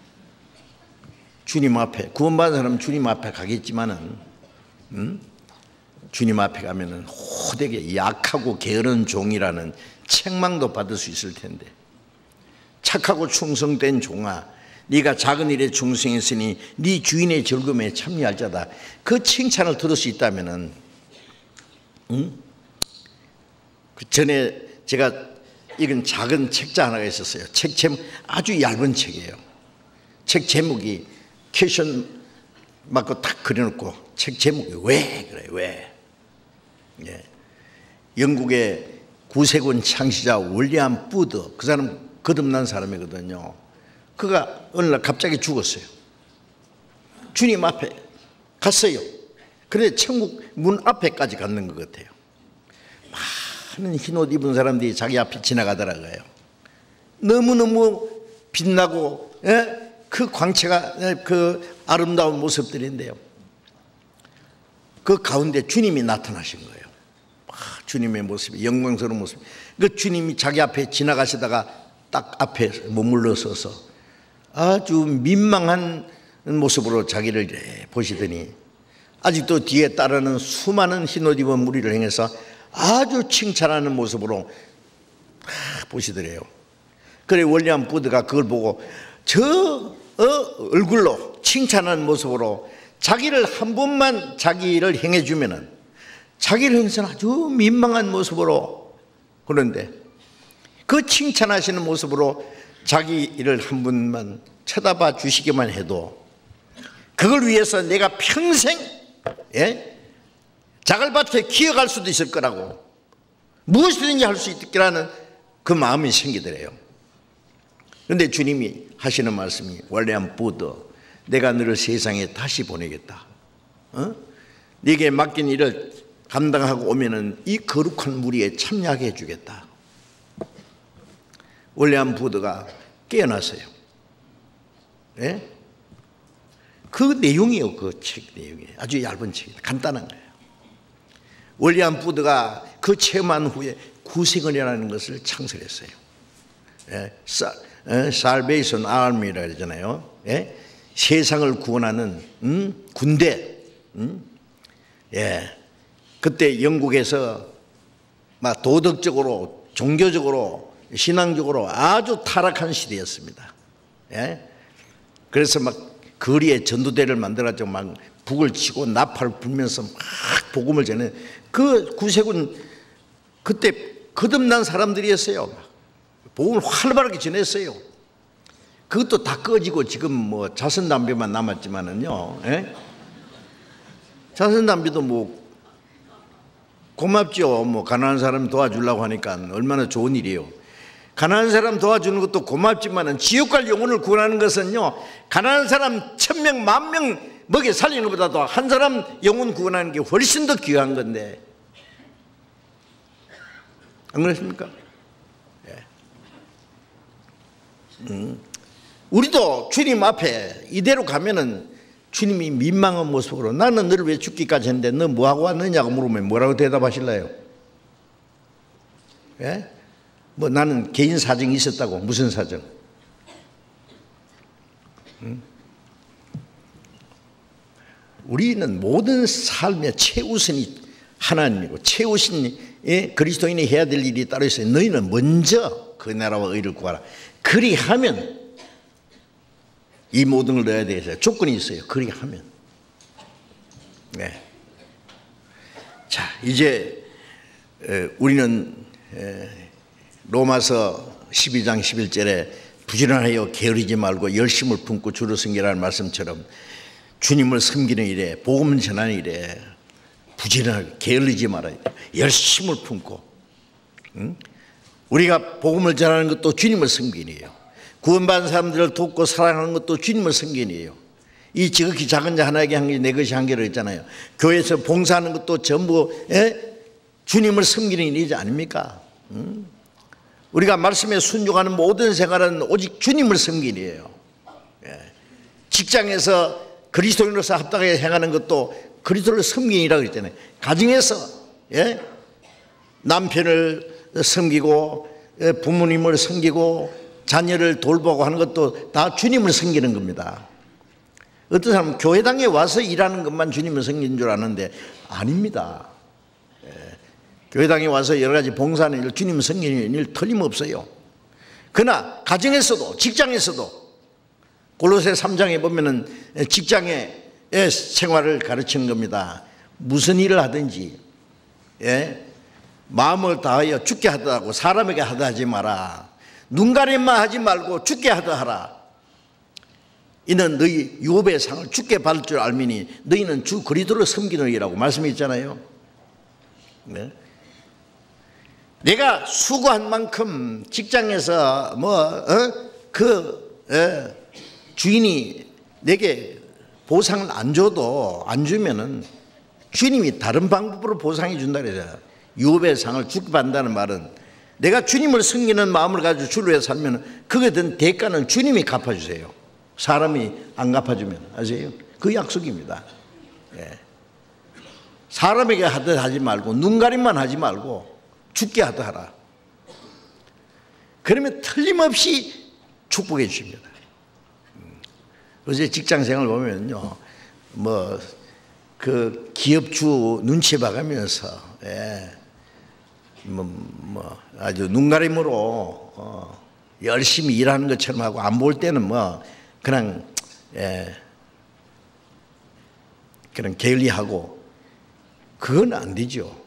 Speaker 1: 주님 앞에, 구원받은 사람은 주님 앞에 가겠지만은, 음? 주님 앞에 가면은 호되게 약하고 게으른 종이라는 책망도 받을 수 있을 텐데, 착하고 충성된 종아, 네가 작은 일에 충성했으니 네 주인의 즐거움에 참여할 자다. 그 칭찬을 들을 수 있다면은, 응? 그 전에 제가 읽은 작은 책자 하나가 있었어요. 책 제목 아주 얇은 책이에요. 책 제목이 퀘션 마크 딱 그려놓고 책 제목이 왜 그래 왜? 예. 영국의 구세군 창시자 윌리엄 부드, 그 사람 거듭난 사람이거든요. 그가 어느 날 갑자기 죽었어요. 주님 앞에 갔어요. 그런데 천국 문 앞에까지 갔는 것 같아요. 많은 흰옷 입은 사람들이 자기 앞에 지나가더라고요. 너무너무 빛나고, 예? 그 광채가, 예? 그 아름다운 모습들인데요, 그 가운데 주님이 나타나신 거예요. 아, 주님의 모습이, 영광스러운 모습. 그 주님이 자기 앞에 지나가시다가 딱 앞에 머물러 서서 아주 민망한 모습으로 자기를 보시더니 아직도 뒤에 따르는 수많은 흰옷 입은 무리를 행해서 아주 칭찬하는 모습으로 보시더래요. 그래 윌리엄 부드가 그걸 보고 저 어, 얼굴로 칭찬하는 모습으로 자기를 한 번만 자기를 행해주면은, 자기를 행해서는 아주 민망한 모습으로, 그런데 그 칭찬하시는 모습으로 자기를 한 번만 쳐다봐 주시기만 해도 그걸 위해서 내가 평생, 예? 자갈밭에 기어갈 수도 있을 거라고, 무엇이든지 할 수 있겠라는 그 마음이 생기더래요. 그런데 주님이 하시는 말씀이 월레암 부더, 내가 너를 세상에 다시 보내겠다. 어? 네게 맡긴 일을 감당하고 오면은 이 거룩한 무리에 참여하게 해주겠다. 월레암 부더가 깨어났어요. 예? 그 내용이요, 그 책 내용이 아주 얇은 책이에요. 간단한 거예요. 월레암 부더가 그 체험한 후에 구세군이라는 것을 창설했어요. 예? 사, 예? 살베이션 아미라 그러잖아요. 예? 세상을 구원하는 음? 군대. 음? 예. 그때 영국에서 막 도덕적으로, 종교적으로, 신앙적으로 아주 타락한 시대였습니다. 예? 그래서 막 거리에 전도대를 만들어가지고 막 북을 치고 나팔을 불면서 막 복음을 전해. 그 구세군 그때 거듭난 사람들이었어요. 복음을 활발하게 전했어요. 그것도 다 꺼지고 지금 뭐 자선담배만 남았지만은요. 예? 자선담배도 뭐 고맙죠. 뭐 가난한 사람 도와주려고 하니까 얼마나 좋은 일이에요. 가난한 사람 도와주는 것도 고맙지만은 지옥 갈 영혼을 구원하는 것은요, 가난한 사람 천 명, 만 명 먹여 살리는 것보다도 한 사람 영혼 구원하는 게 훨씬 더 귀한 건데, 안 그렇습니까? 예. 음. 우리도 주님 앞에 이대로 가면은 주님이 민망한 모습으로 나는 너를 왜 죽기까지 했는데 너 뭐하고 왔느냐고 물으면 뭐라고 대답하실래요? 예? 뭐 나는 개인 사정이 있었다고. 무슨 사정? 응? 우리는 모든 삶의 최우선이 하나님이고 최우선 그리스도인이 해야 될 일이 따로 있어요. 너희는 먼저 그 나라와 의를 구하라. 그리하면 이 모든 걸 넣어야 되겠어요. 조건이 있어요. 그리하면. 네. 자, 이제 우리는 로마서 십이 장 십일 절에 부지런하여 게으르지 말고 열심을 품고 주를 섬기라는 말씀처럼 주님을 섬기는 일에, 복음 전하는 일에 부지런하게 게을르지 말아야 돼. 열심을 품고. 응? 우리가 복음을 전하는 것도 주님을 섬기는 일이에요. 구원받은 사람들을 돕고 사랑하는 것도 주님을 섬기는 일이에요. 이 지극히 작은 자 하나에게 한 게 내 것이 한 개로 했잖아요. 교회에서 봉사하는 것도 전부 에? 주님을 섬기는 일이지 아닙니까? 응? 우리가 말씀에 순종하는 모든 생활은 오직 주님을 섬기는 일이에요. 예. 직장에서 그리스도인으로서 합당하게 행하는 것도 그리스도를 섬기는 일이라고 했잖아요. 가정에서 예? 남편을 섬기고 부모님을 섬기고 자녀를 돌보고 하는 것도 다 주님을 섬기는 겁니다. 어떤 사람은 교회당에 와서 일하는 것만 주님을 섬기는 줄 아는데 아닙니다. 예. 교회당에 와서 여러 가지 봉사하는 일, 주님을 섬기는 일 틀림없어요. 그러나 가정에서도 직장에서도 골로새 삼 장에 보면은 직장의 생활을 가르치는 겁니다. 무슨 일을 하든지 예? 마음을 다하여 죽게 하더라고. 사람에게 하다 하지 마라. 눈가림만 하지 말고 죽게 하다 하라. 이는 너희 유업의 상을 죽게 받을 줄 알미니 너희는 주 그리스도를 섬기는 이라고 말씀이 있잖아요. 네? 내가 수고한 만큼 직장에서 뭐그 어? 예, 주인이 내게 보상을 안 줘도 안 주면은 주님이 다른 방법으로 보상해 준다 그래요. 유업의 상을 죽게 받는다는 말은 내가 주님을 섬기는 마음을 가지고 주를 위해 살면 그거에 대한 대가는 주님이 갚아주세요. 사람이 안 갚아주면. 아세요? 그 약속입니다. 예. 사람에게 하듯 하지 말고 눈가림만 하지 말고 죽게 하듯 하라. 그러면 틀림없이 축복해 주십니다. 어제 직장생활 보면요, 뭐 그 기업주 눈치 봐가면서 예, 뭐, 뭐 아주 눈가림으로 어, 열심히 일하는 것처럼 하고 안 볼 때는 뭐 그냥 예, 그냥 게을리하고 그건 안 되죠.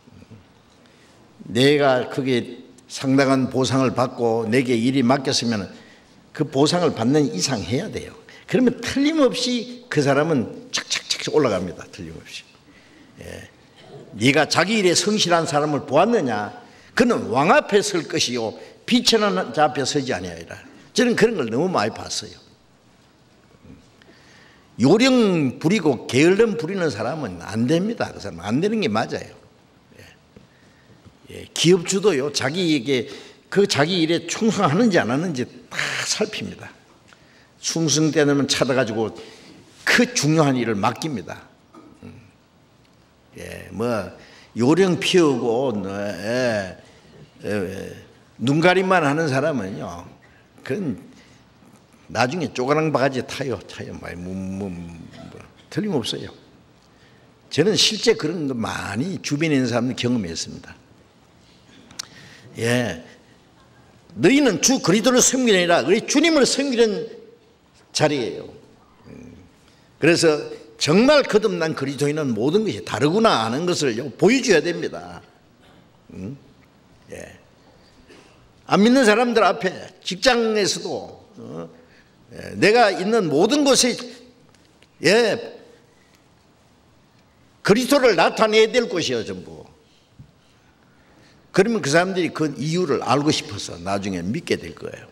Speaker 1: 내가 그게 상당한 보상을 받고 내게 일이 맡겼으면 그 보상을 받는 이상 해야 돼요. 그러면 틀림없이 그 사람은 착착착 올라갑니다. 틀림없이. 예. 네가 자기 일에 성실한 사람을 보았느냐? 그는 왕 앞에 설 것이요 비천한 자 앞에 서지 아니하리라. 저는 그런 걸 너무 많이 봤어요. 요령 부리고 게으름 부리는 사람은 안 됩니다. 그 사람은 안 되는 게 맞아요. 예. 기업주도요, 자기에게 그 자기 일에 충성하는지 안 하는지 다 살핍니다. 충성되면 찾아가지고 그 중요한 일을 맡깁니다. 예, 뭐 요령 피우고 예, 예, 눈가림만 하는 사람은요, 그건 나중에 쪼가랑 바가지 타요, 타요, 뭐, 뭐, 뭐, 틀림없어요. 저는 실제 그런 거 많이 주변에 있는 사람들 경험했습니다. 예, 너희는 주 그리스도를 섬기는 게 아니라 우리 주님을 섬기는 자리예요. 그래서 정말 거듭난 그리스도인은 모든 것이 다르구나 하는 것을 보여줘야 됩니다. 음? 예. 안 믿는 사람들 앞에 직장에서도 어? 예. 내가 있는 모든 곳에 예. 그리스도를 나타내야 될 곳이에요, 전부. 그러면 그 사람들이 그 이유를 알고 싶어서 나중에 믿게 될 거예요.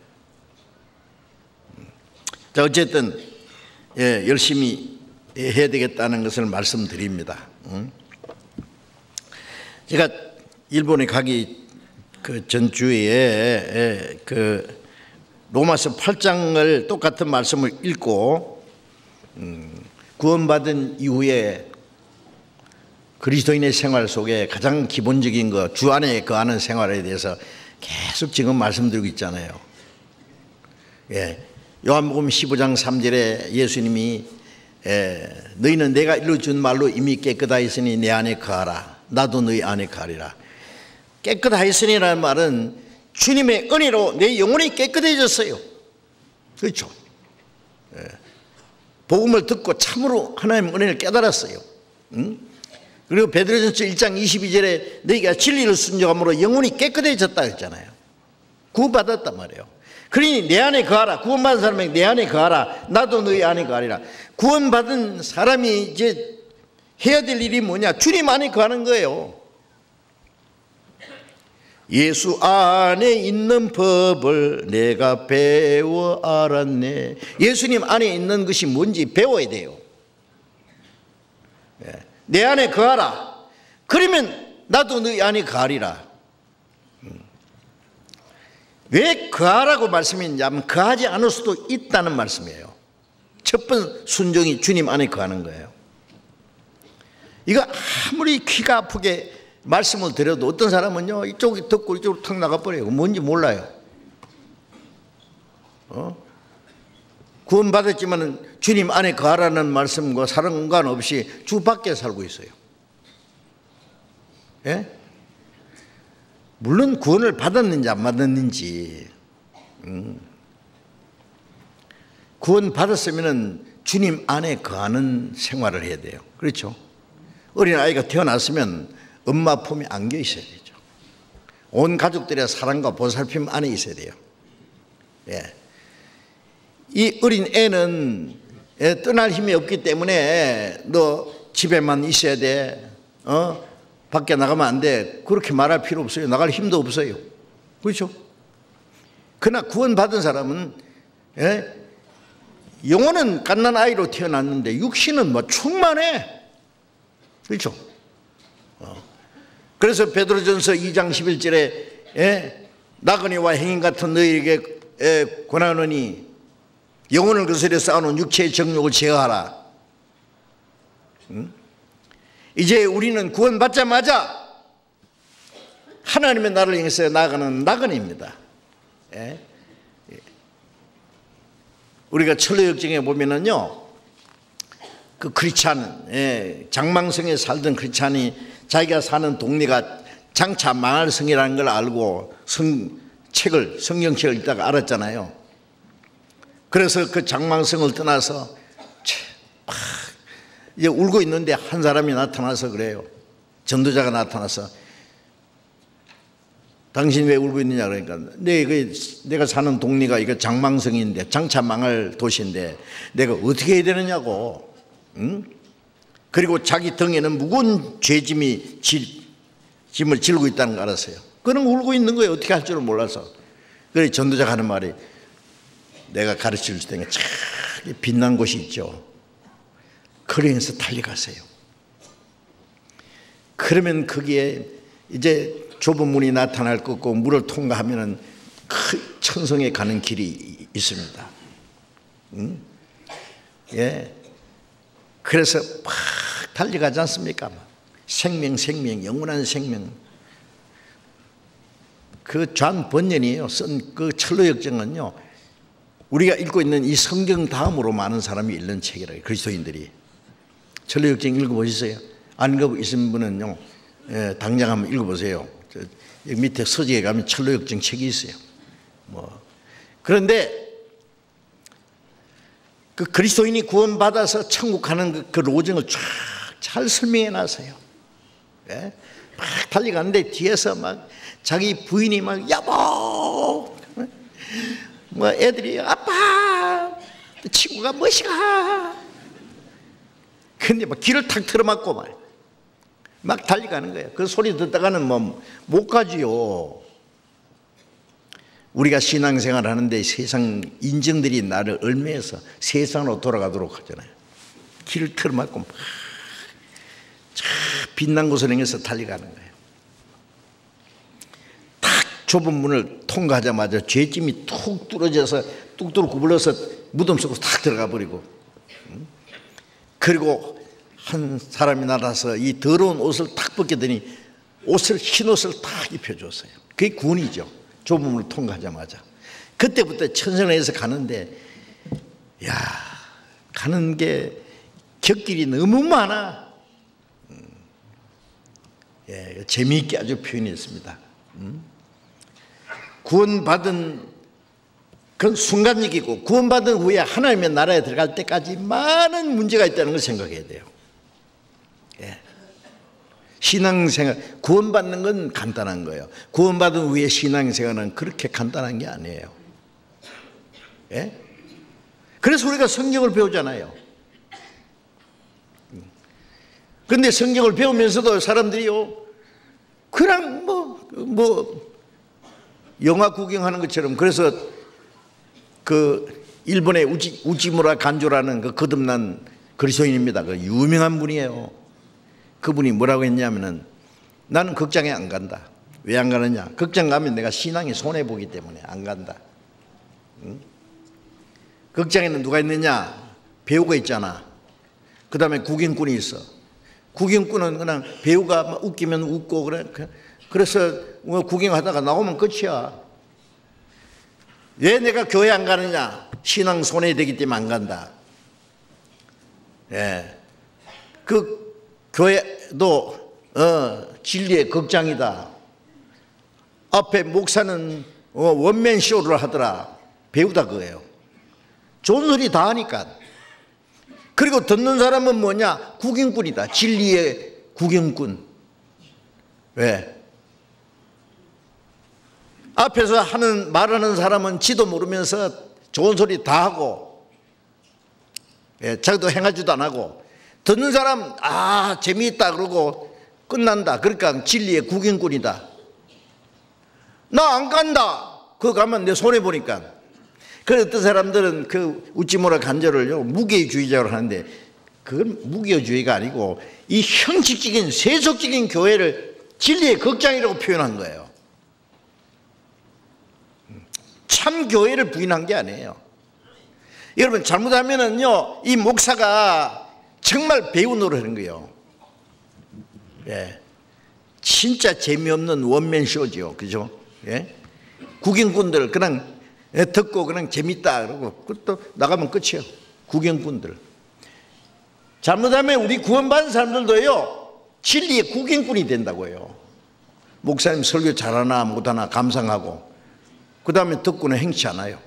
Speaker 1: 자, 어쨌든 예, 열심히 해야 되겠다는 것을 말씀드립니다. 제가 일본에 가기 그 전주에 그 로마서 팔 장을 똑같은 말씀을 읽고 구원받은 이후에 그리스도인의 생활 속에 가장 기본적인 거, 주 안에 거하는 생활에 대해서 계속 지금 말씀드리고 있잖아요. 예. 요한복음 십오 장 삼 절에 예수님이 에, 너희는 내가 일러준 말로 이미 깨끗하였으니 내 안에 거하라. 나도 너희 안에 거하리라. 깨끗하였으니라는 말은 주님의 은혜로 내 영혼이 깨끗해졌어요. 그렇죠. 예. 복음을 듣고 참으로 하나님의 은혜를 깨달았어요. 응? 그리고 베드로전서 일 장 이십이 절에 너희가 진리를 순종함으로 영혼이 깨끗해졌다 했잖아요. 구원받았단 말이에요. 그러니 내 안에 거하라. 구원받은 사람에게 내 안에 거하라. 나도 너희 안에 거하리라. 구원받은 사람이 이제 해야 될 일이 뭐냐? 주님 안에 거하는 거예요. 예수 안에 있는 법을 내가 배워 알았네. 예수님 안에 있는 것이 뭔지 배워야 돼요. 내 안에 거하라. 그러면 나도 너희 안에 거하리라. 왜 거하라고 말씀했냐면 거하지 않을 수도 있다는 말씀이에요. 첫 번 순종이 주님 안에 거하는 거예요. 이거 아무리 귀가 아프게 말씀을 드려도 어떤 사람은요, 이쪽이 듣고 이쪽으로 턱 나가버려요. 뭔지 몰라요. 어? 구원받았지만 주님 안에 거하라는 말씀과 상관없이 주 밖에 살고 있어요. 예? 물론 구원을 받았는지 안 받았는지, 음. 구원 받았으면 주님 안에 거하는 생활을 해야 돼요. 그렇죠? 어린아이가 태어났으면 엄마 품에 안겨 있어야 되죠. 온 가족들의 사랑과 보살핌 안에 있어야 돼요. 예. 이 어린 애는 떠날 힘이 없기 때문에 너 집에만 있어야 돼. 어? 밖에 나가면 안 돼. 그렇게 말할 필요 없어요. 나갈 힘도 없어요. 그렇죠? 그러나 구원받은 사람은 예? 영혼은 갓난아이로 태어났는데 육신은 뭐 충만해. 그렇죠? 어. 그래서 베드로전서 이 장 십일 절에 예? 나그네와 행인 같은 너희에게 예, 권하노니 영혼을 거스려 쌓아놓은 육체의 정욕을 제어하라. 응? 이제 우리는 구원받자마자 하나님의 나라를 향해서 나아가는 나그네입니다. 예? 우리가 철로역정에 보면은요, 그 크리스찬, 예, 장망성에 살던 크리스찬이 자기가 사는 동네가 장차 망할 성이라는 걸 알고 성, 책을, 성경책을 읽다가 알았잖아요. 그래서 그 장망성을 떠나서 막 이제 울고 있는데 한 사람이 나타나서 그래요. 전도자가 나타나서 당신 왜 울고 있느냐 그러니까 내, 내가 사는 동네가 이거 장망성인데 장차 망할 도시인데 내가 어떻게 해야 되느냐고. 응? 그리고 자기 등에는 무거운 죄짐이 지, 짐을 지르고 있다는 걸 알았어요. 그는 울고 있는 거예요. 어떻게 할 줄을 몰라서. 그래 전도자가 하는 말이 내가 가르칠 때 저기 빛난 곳이 있죠. 그래서 달려가세요. 그러면 거기에 이제 좁은 문이 나타날 거고 물을 통과하면은 그 천성에 가는 길이 있습니다. 응? 예. 그래서 막 달려가지 않습니까? 생명, 생명, 영원한 생명. 그 존 번연이에요. 쓴 그 철로역정은요, 우리가 읽고 있는 이 성경 다음으로 많은 사람이 읽는 책이라요. 그리스도인들이. 철로역정 읽어보셨어요? 안 읽어보신 분은요, 예, 당장 한번 읽어보세요. 저, 여기 밑에 서재에 가면 철로역정 책이 있어요. 뭐 그런데 그 그리스도인이 구원받아서 천국 가는 그, 그 로정을 쫙 잘 설명해 놨어요. 예? 막 달려가는데 뒤에서 막 자기 부인이 막 여보, 뭐 애들이 아빠, 친구가 뭐시가. 근데 막 길을 탁 틀어막고 막, 막 달려가는 거예요. 그 소리 듣다가는 뭐 못 가지요. 우리가 신앙생활 하는데 세상 인정들이 나를 얽매여서 세상으로 돌아가도록 하잖아요. 길을 틀어막고 막 빛난 곳을 향해서 달려가는 거예요. 딱 좁은 문을 통과하자마자 죄짐이 툭 뚫어져서 뚝뚝 구불러서 무덤 속으로 탁 들어가 버리고, 그리고 한 사람이 나타나서 이 더러운 옷을 탁 벗겨더니 옷을, 흰 옷을 탁 입혀줬어요. 그게 구원이죠. 좁은 문을 통과하자마자. 그때부터 천성에서 가는데, 야, 가는 게 곁길이 너무 많아. 예, 재미있게 아주 표현했습니다. 음? 구원받은 그건 순간적이고, 구원받은 후에 하나님의 나라에 들어갈 때까지 많은 문제가 있다는 걸 생각해야 돼요. 예. 신앙생활, 구원받는 건 간단한 거예요. 구원받은 후에 신앙생활은 그렇게 간단한 게 아니에요. 예? 그래서 우리가 성경을 배우잖아요. 그런데 성경을 배우면서도 사람들이요, 그냥 뭐, 뭐, 영화 구경하는 것처럼, 그래서 그 일본의 우지, 우지무라 간조라는 그 거듭난 그리스도인입니다. 그 유명한 분이에요. 그분이 뭐라고 했냐면은, 나는 극장에 안 간다. 왜 안 가느냐? 극장 가면 내가 신앙이 손해보기 때문에 안 간다. 응? 극장에는 누가 있느냐? 배우가 있잖아. 그 다음에 구경꾼이 있어. 구경꾼은 그냥 배우가 막 웃기면 웃고 그래. 그래서 구경하다가 나오면 끝이야. 왜 내가 교회 안 가느냐? 신앙 손해되기 때문에 안 간다. 예. 그 교회도 어, 진리의 극장이다. 앞에 목사는 어, 원맨 쇼를 하더라. 배우다 그거예요. 좋은 소리 다 하니까. 그리고 듣는 사람은 뭐냐? 구경꾼이다. 진리의 구경꾼. 왜? 앞에서 하는 말하는 사람은 지도 모르면서 좋은 소리 다 하고, 예, 자기도 행하지도 안 하고, 듣는 사람 아 재미있다 그러고 끝난다. 그러니까 진리의 구경꾼이다. 나 안 간다. 그거 가면 내 손해 보니까. 그래서 어떤 사람들은 그 우찌무라 간절을요 무교주의자로 하는데, 그건 무교주의가 아니고 이 형식적인 세속적인 교회를 진리의 극장이라고 표현한 거예요. 참 교회를 부인한 게 아니에요. 여러분 잘못하면은요 이 목사가 정말 배우 노릇하는 거예요. 예, 진짜 재미없는 원맨 쇼죠, 그죠? 예, 구경꾼들 그냥 듣고 그냥 재밌다 그러고 또 나가면 끝이에요. 구경꾼들. 잘못하면 우리 구원받은 사람들도요 진리의 구경꾼이 된다고요. 목사님 설교 잘하나 못하나 감상하고 그 다음에 듣고는 행치 않아요.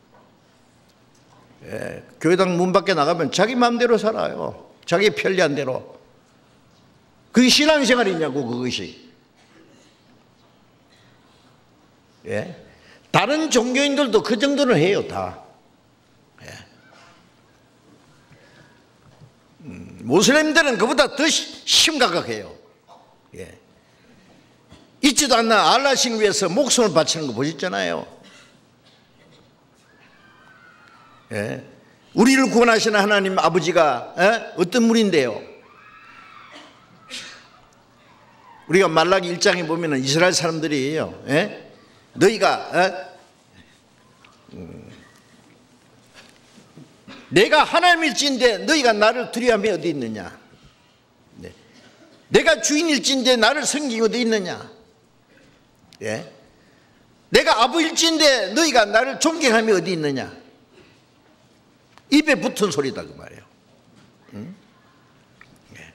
Speaker 1: 예, 교회당 문 밖에 나가면 자기 마음대로 살아요. 자기 편리한 대로. 그게 신앙생활이냐고 그것이. 예. 다른 종교인들도 그 정도는 해요 다. 예. 음, 모슬림들은 그보다 더 심각하게요. 예. 있지도 않나 알라신 위해서 목숨을 바치는 거 보셨잖아요. 예? 우리를 구원하시는 하나님 아버지가 예? 어떤 분인데요? 우리가 말라기 일 장에 보면 이스라엘 사람들이에요. 예? 너희가 예? 음, 내가 하나님일진데 너희가 나를 두려움이 어디 있느냐? 네. 내가 주인일진데 나를 섬기기 어디 있느냐? 예? 내가 아버일진데 너희가 나를 존경함이 어디 있느냐? 입에 붙은 소리다 그 말이에요. 응? 예.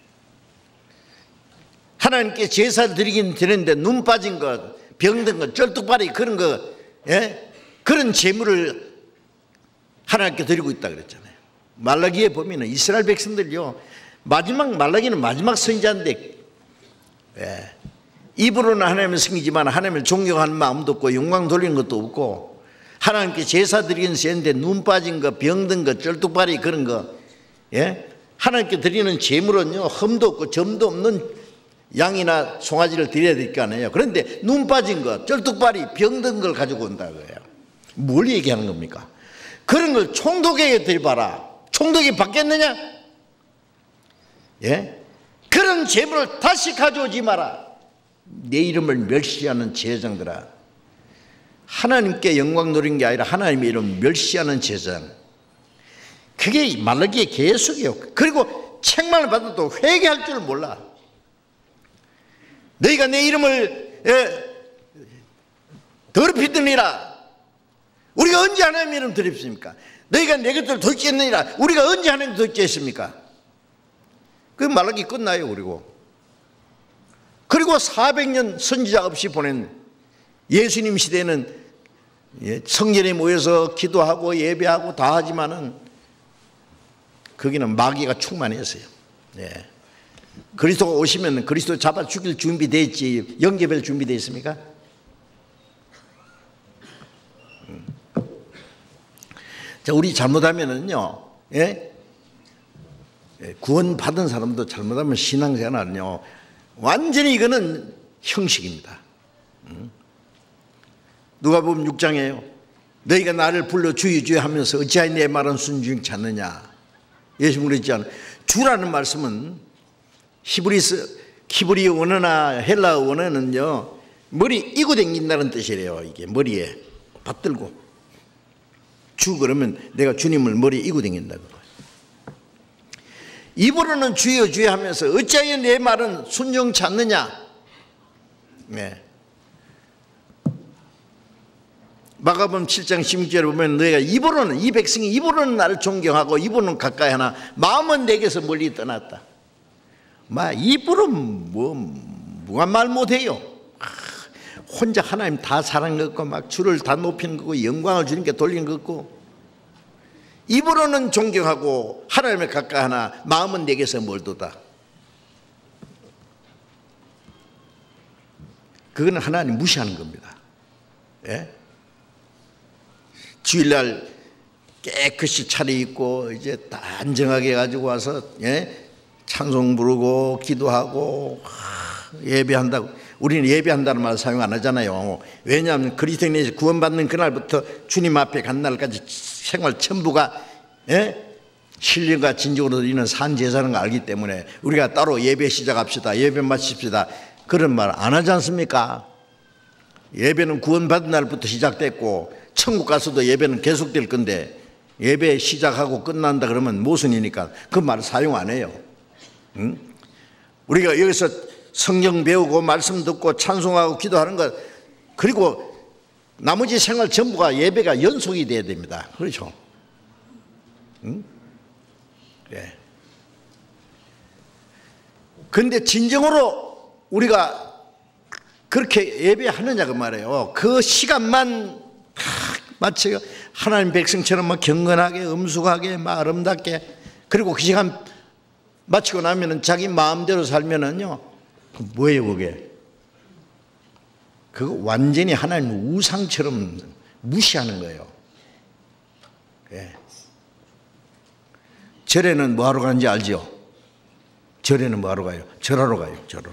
Speaker 1: 하나님께 제사를 드리긴 드리는데 눈 빠진 것, 병든 것, 쩔뚝발이 그런 거, 예? 그런 제물을 하나님께 드리고 있다 그랬잖아요. 말라기에 보면 이스라엘 백성들요, 마지막 말라기는 마지막 선지자인데 예. 입으로는 하나님을 섬기지만 하나님을 존경하는 마음도 없고 영광 돌리는 것도 없고 하나님께 제사 드리는 세인데 눈 빠진 거, 병든 거, 쩔뚝발이 그런 거, 예? 하나님께 드리는 제물은요 흠도 없고 점도 없는 양이나 송아지를 드려야 될 거 아니에요. 그런데 눈 빠진 거, 쩔뚝발이 병든 걸 가지고 온다고요. 뭘 얘기하는 겁니까? 그런 걸 총독에게 드려봐라. 총독이 받겠느냐? 예? 그런 제물을 다시 가져오지 마라. 내 이름을 멸시하는 제사장들아. 하나님께 영광 누리는 게 아니라 하나님의 이름 멸시하는 제사장. 그게 말라기의 계속이에요. 그리고 책망을 받아도 회개할 줄 몰라. 너희가 내 이름을 예, 더럽히더니라. 우리가 언제 하나님의 이름 더럽습니까? 너희가 내 것들을 돌겠느니라. 우리가 언제 하나님 돌겠습니까? 그 말라기 끝나요. 그리고 그리고 사백 년 선지자 없이 보낸 예수님 시대에는 성전에 모여서 기도하고 예배하고 다 하지만은 거기는 마귀가 충만했어요. 예. 그리스도가 오시면 그리스도 잡아 죽일 준비되어 있지 영접할 준비되어 있습니까? 음. 자, 우리 잘못하면은요, 예? 구원 받은 사람도 잘못하면 신앙생활은요 완전히 이거는 형식입니다. 음. 누가복음 육 장에요. 너희가 나를 불러 주여 주여 하면서 어찌하여 내 말은 순종치 않느냐. 예수 그랬지 않아요. 주라는 말씀은 히브리스 히브리 원어나 헬라어 원어는요 머리 이고 댕긴다는 뜻이래요. 이게 머리에 받들고 주 그러면 내가 주님을 머리에 이고 댕긴다고. 입으로는 주여 주여 하면서 어찌하여 내 말은 순종치 않느냐. 네. 마가복음 칠 장 십육 절에 보면 너희가 입으로는 이 백성이 입으로는 나를 존경하고 입으로는 가까이 하나 마음은 내게서 멀리 떠났다. 마 입으로 뭐 무한 말 못해요. 혼자 하나님 다 사랑하는 것 같고 막 주를 다 높이는 거고 영광을 주님께 돌리는 것 같고 입으로는 존경하고 하나님을 가까이 하나 마음은 내게서 멀도다. 그거는 하나님 무시하는 겁니다. 예? 주일날 깨끗이 차려입고 이제 단정하게 가지고 와서 예? 찬송 부르고 기도하고 예배한다고. 우리는 예배한다는 말을 사용 안 하잖아요. 왜냐하면 그리스도인이 구원받는 그날부터 주님 앞에 간 날까지 생활 전부가 예? 신령과 진정으로 드리는 산제사라는 걸 알기 때문에 우리가 따로 예배 시작합시다, 예배 마칩시다 그런 말 안 하지 않습니까? 예배는 구원받은 날부터 시작됐고 천국 가서도 예배는 계속될 건데 예배 시작하고 끝난다 그러면 모순이니까 그 말을 사용 안 해요. 응? 우리가 여기서 성경 배우고 말씀 듣고 찬송하고 기도하는 것 그리고 나머지 생활 전부가 예배가 연속이 돼야 됩니다. 그렇죠? 응? 네. 그런데 진정으로 우리가 그렇게 예배하느냐 그 말이에요. 그 시간만 마치 하나님 백성처럼 막 경건하게 엄숙하게 막 아름답게 그리고 그 시간 마치고 나면은 자기 마음대로 살면은요 뭐예요 그게? 그거 완전히 하나님 우상처럼 무시하는 거예요. 예. 절에는 뭐 하러 가는지 알죠? 절에는 뭐 하러 가요? 절하러 가요. 절하러.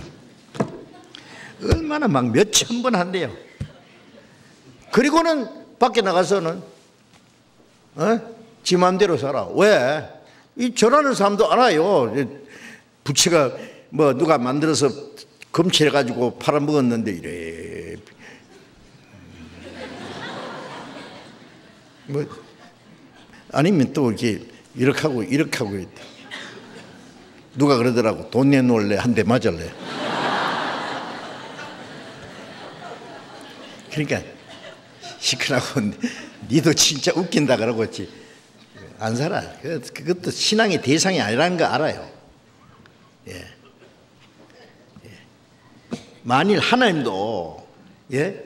Speaker 1: 얼마나 막 몇천 번 한대요. 그리고는 밖에 나가서는 어? 지 맘대로 살아. 왜? 이 절하는 사람도 알아요. 부채가 뭐 누가 만들어서 검칠해가지고 팔아먹었는데 이래. 뭐 아니면 또 이렇게 이렇게 하고 이렇게 하고 있다. 누가 그러더라고. 돈 내놓을래? 한 대 맞을래? 그러니까 시큰하고 니도 진짜 웃긴다 그러고 있지. 안 살아. 그것도 신앙의 대상이 아니라는 거 알아요. 예. 예. 만일 하나님도 예?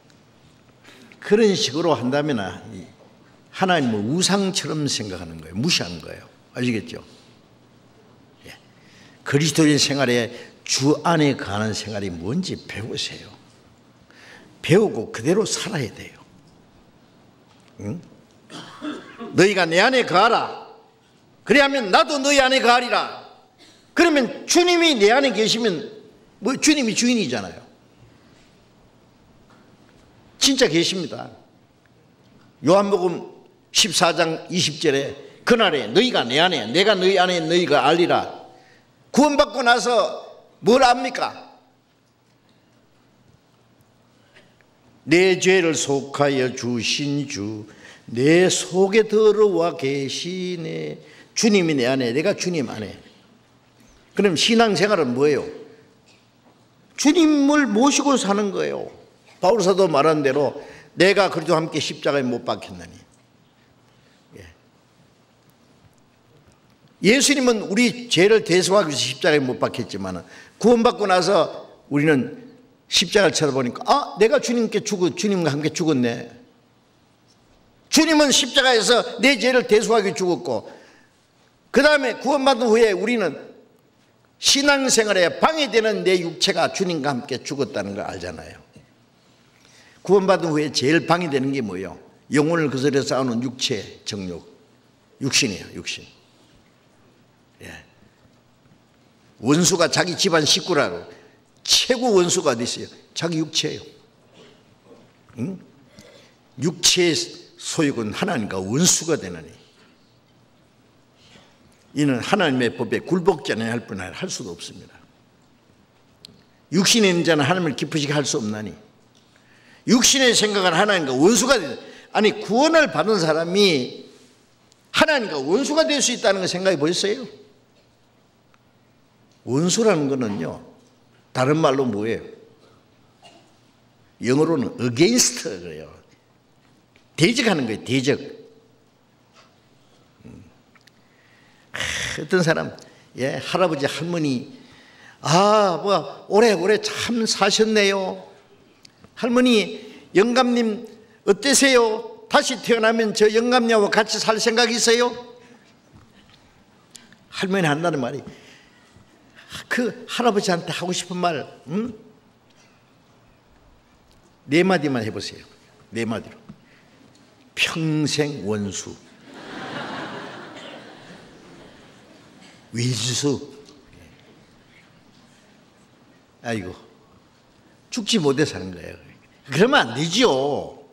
Speaker 1: 그런 식으로 한다면 하나님을 우상처럼 생각하는 거예요. 무시하는 거예요. 아시겠죠? 예. 그리스도인 생활에 주 안에 가는 생활이 뭔지 배우세요. 배우고 그대로 살아야 돼요. 응? 너희가 내 안에 거하라. 그래야면 나도 너희 안에 거하리라. 그러면 주님이 내 안에 계시면 뭐 주님이 주인이잖아요. 진짜 계십니다. 요한복음 십사 장 이십 절에 그날에 너희가 내 안에 내가 너희 안에 너희가 알리라. 구원받고 나서 뭘 압니까? 내 죄를 속하여 주신 주 내 속에 들어와 계시네. 주님이 내 안에 내가 주님 안에. 그럼 신앙생활은 뭐예요? 주님을 모시고 사는 거예요. 바울사도 말한 대로 내가 그리스도와 함께 십자가에 못 박혔나니. 예. 예수님은 우리 죄를 대속하기 위해서 십자가에 못 박혔지만 구원받고 나서 우리는 십자가를 쳐다보니까 아 내가 주님께 죽어 주님과 함께 죽었네. 주님은 십자가에서 내 죄를 대속하기 위해 죽었고 그 다음에 구원받은 후에 우리는 신앙생활에 방해되는 내 육체가 주님과 함께 죽었다는 걸 알잖아요. 구원받은 후에 제일 방해되는 게 뭐예요? 영혼을 거스려 싸우는 육체 정욕. 육신이에요. 육신. 예. 원수가 자기 집안 식구라고. 최고 원수가 어디 있어요? 자기 육체예요. 응? 육체의 소욕은 하나님과 원수가 되느니 이는 하나님의 법에 굴복지 않아야 할 뿐 아니라 할 수도 없습니다. 육신에 있는 자는 하나님을 기쁘시게 할 수 없나니 육신의 생각은 하나님과 원수가 되는. 아니 구원을 받은 사람이 하나님과 원수가 될 수 있다는 거 생각해 보셨어요? 원수라는 거는요 다른 말로 뭐예요? 영어로는 against 그래요. 대적하는 거예요. 대적. 음. 어떤 사람 예, 할아버지 할머니 아 뭐 오래오래 참 사셨네요. 할머니 영감님 어떠세요? 다시 태어나면 저 영감님하고 같이 살 생각 있어요? 할머니 한다는 말이 그 할아버지한테 하고 싶은 말 음? 네 마디만 해보세요. 네 마디로. 평생 원수, 위수. 아이고 죽지 못해 사는 거예요. 그러면 안 되죠.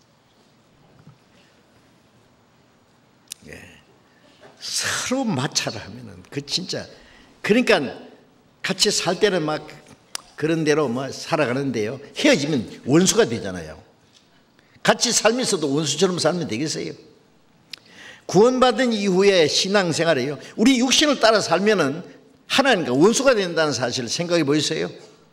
Speaker 1: 예. 서로 마찰을 하면은 그 진짜 그러니까 같이 살 때는 막 그런 대로 뭐 살아가는데요. 헤어지면 원수가 되잖아요. 같이 살면서도 원수처럼 살면 되겠어요? 구원받은 이후에 신앙생활이에요. 우리 육신을 따라 살면은 하나님과 원수가 된다는 사실을 생각해 보셨어요?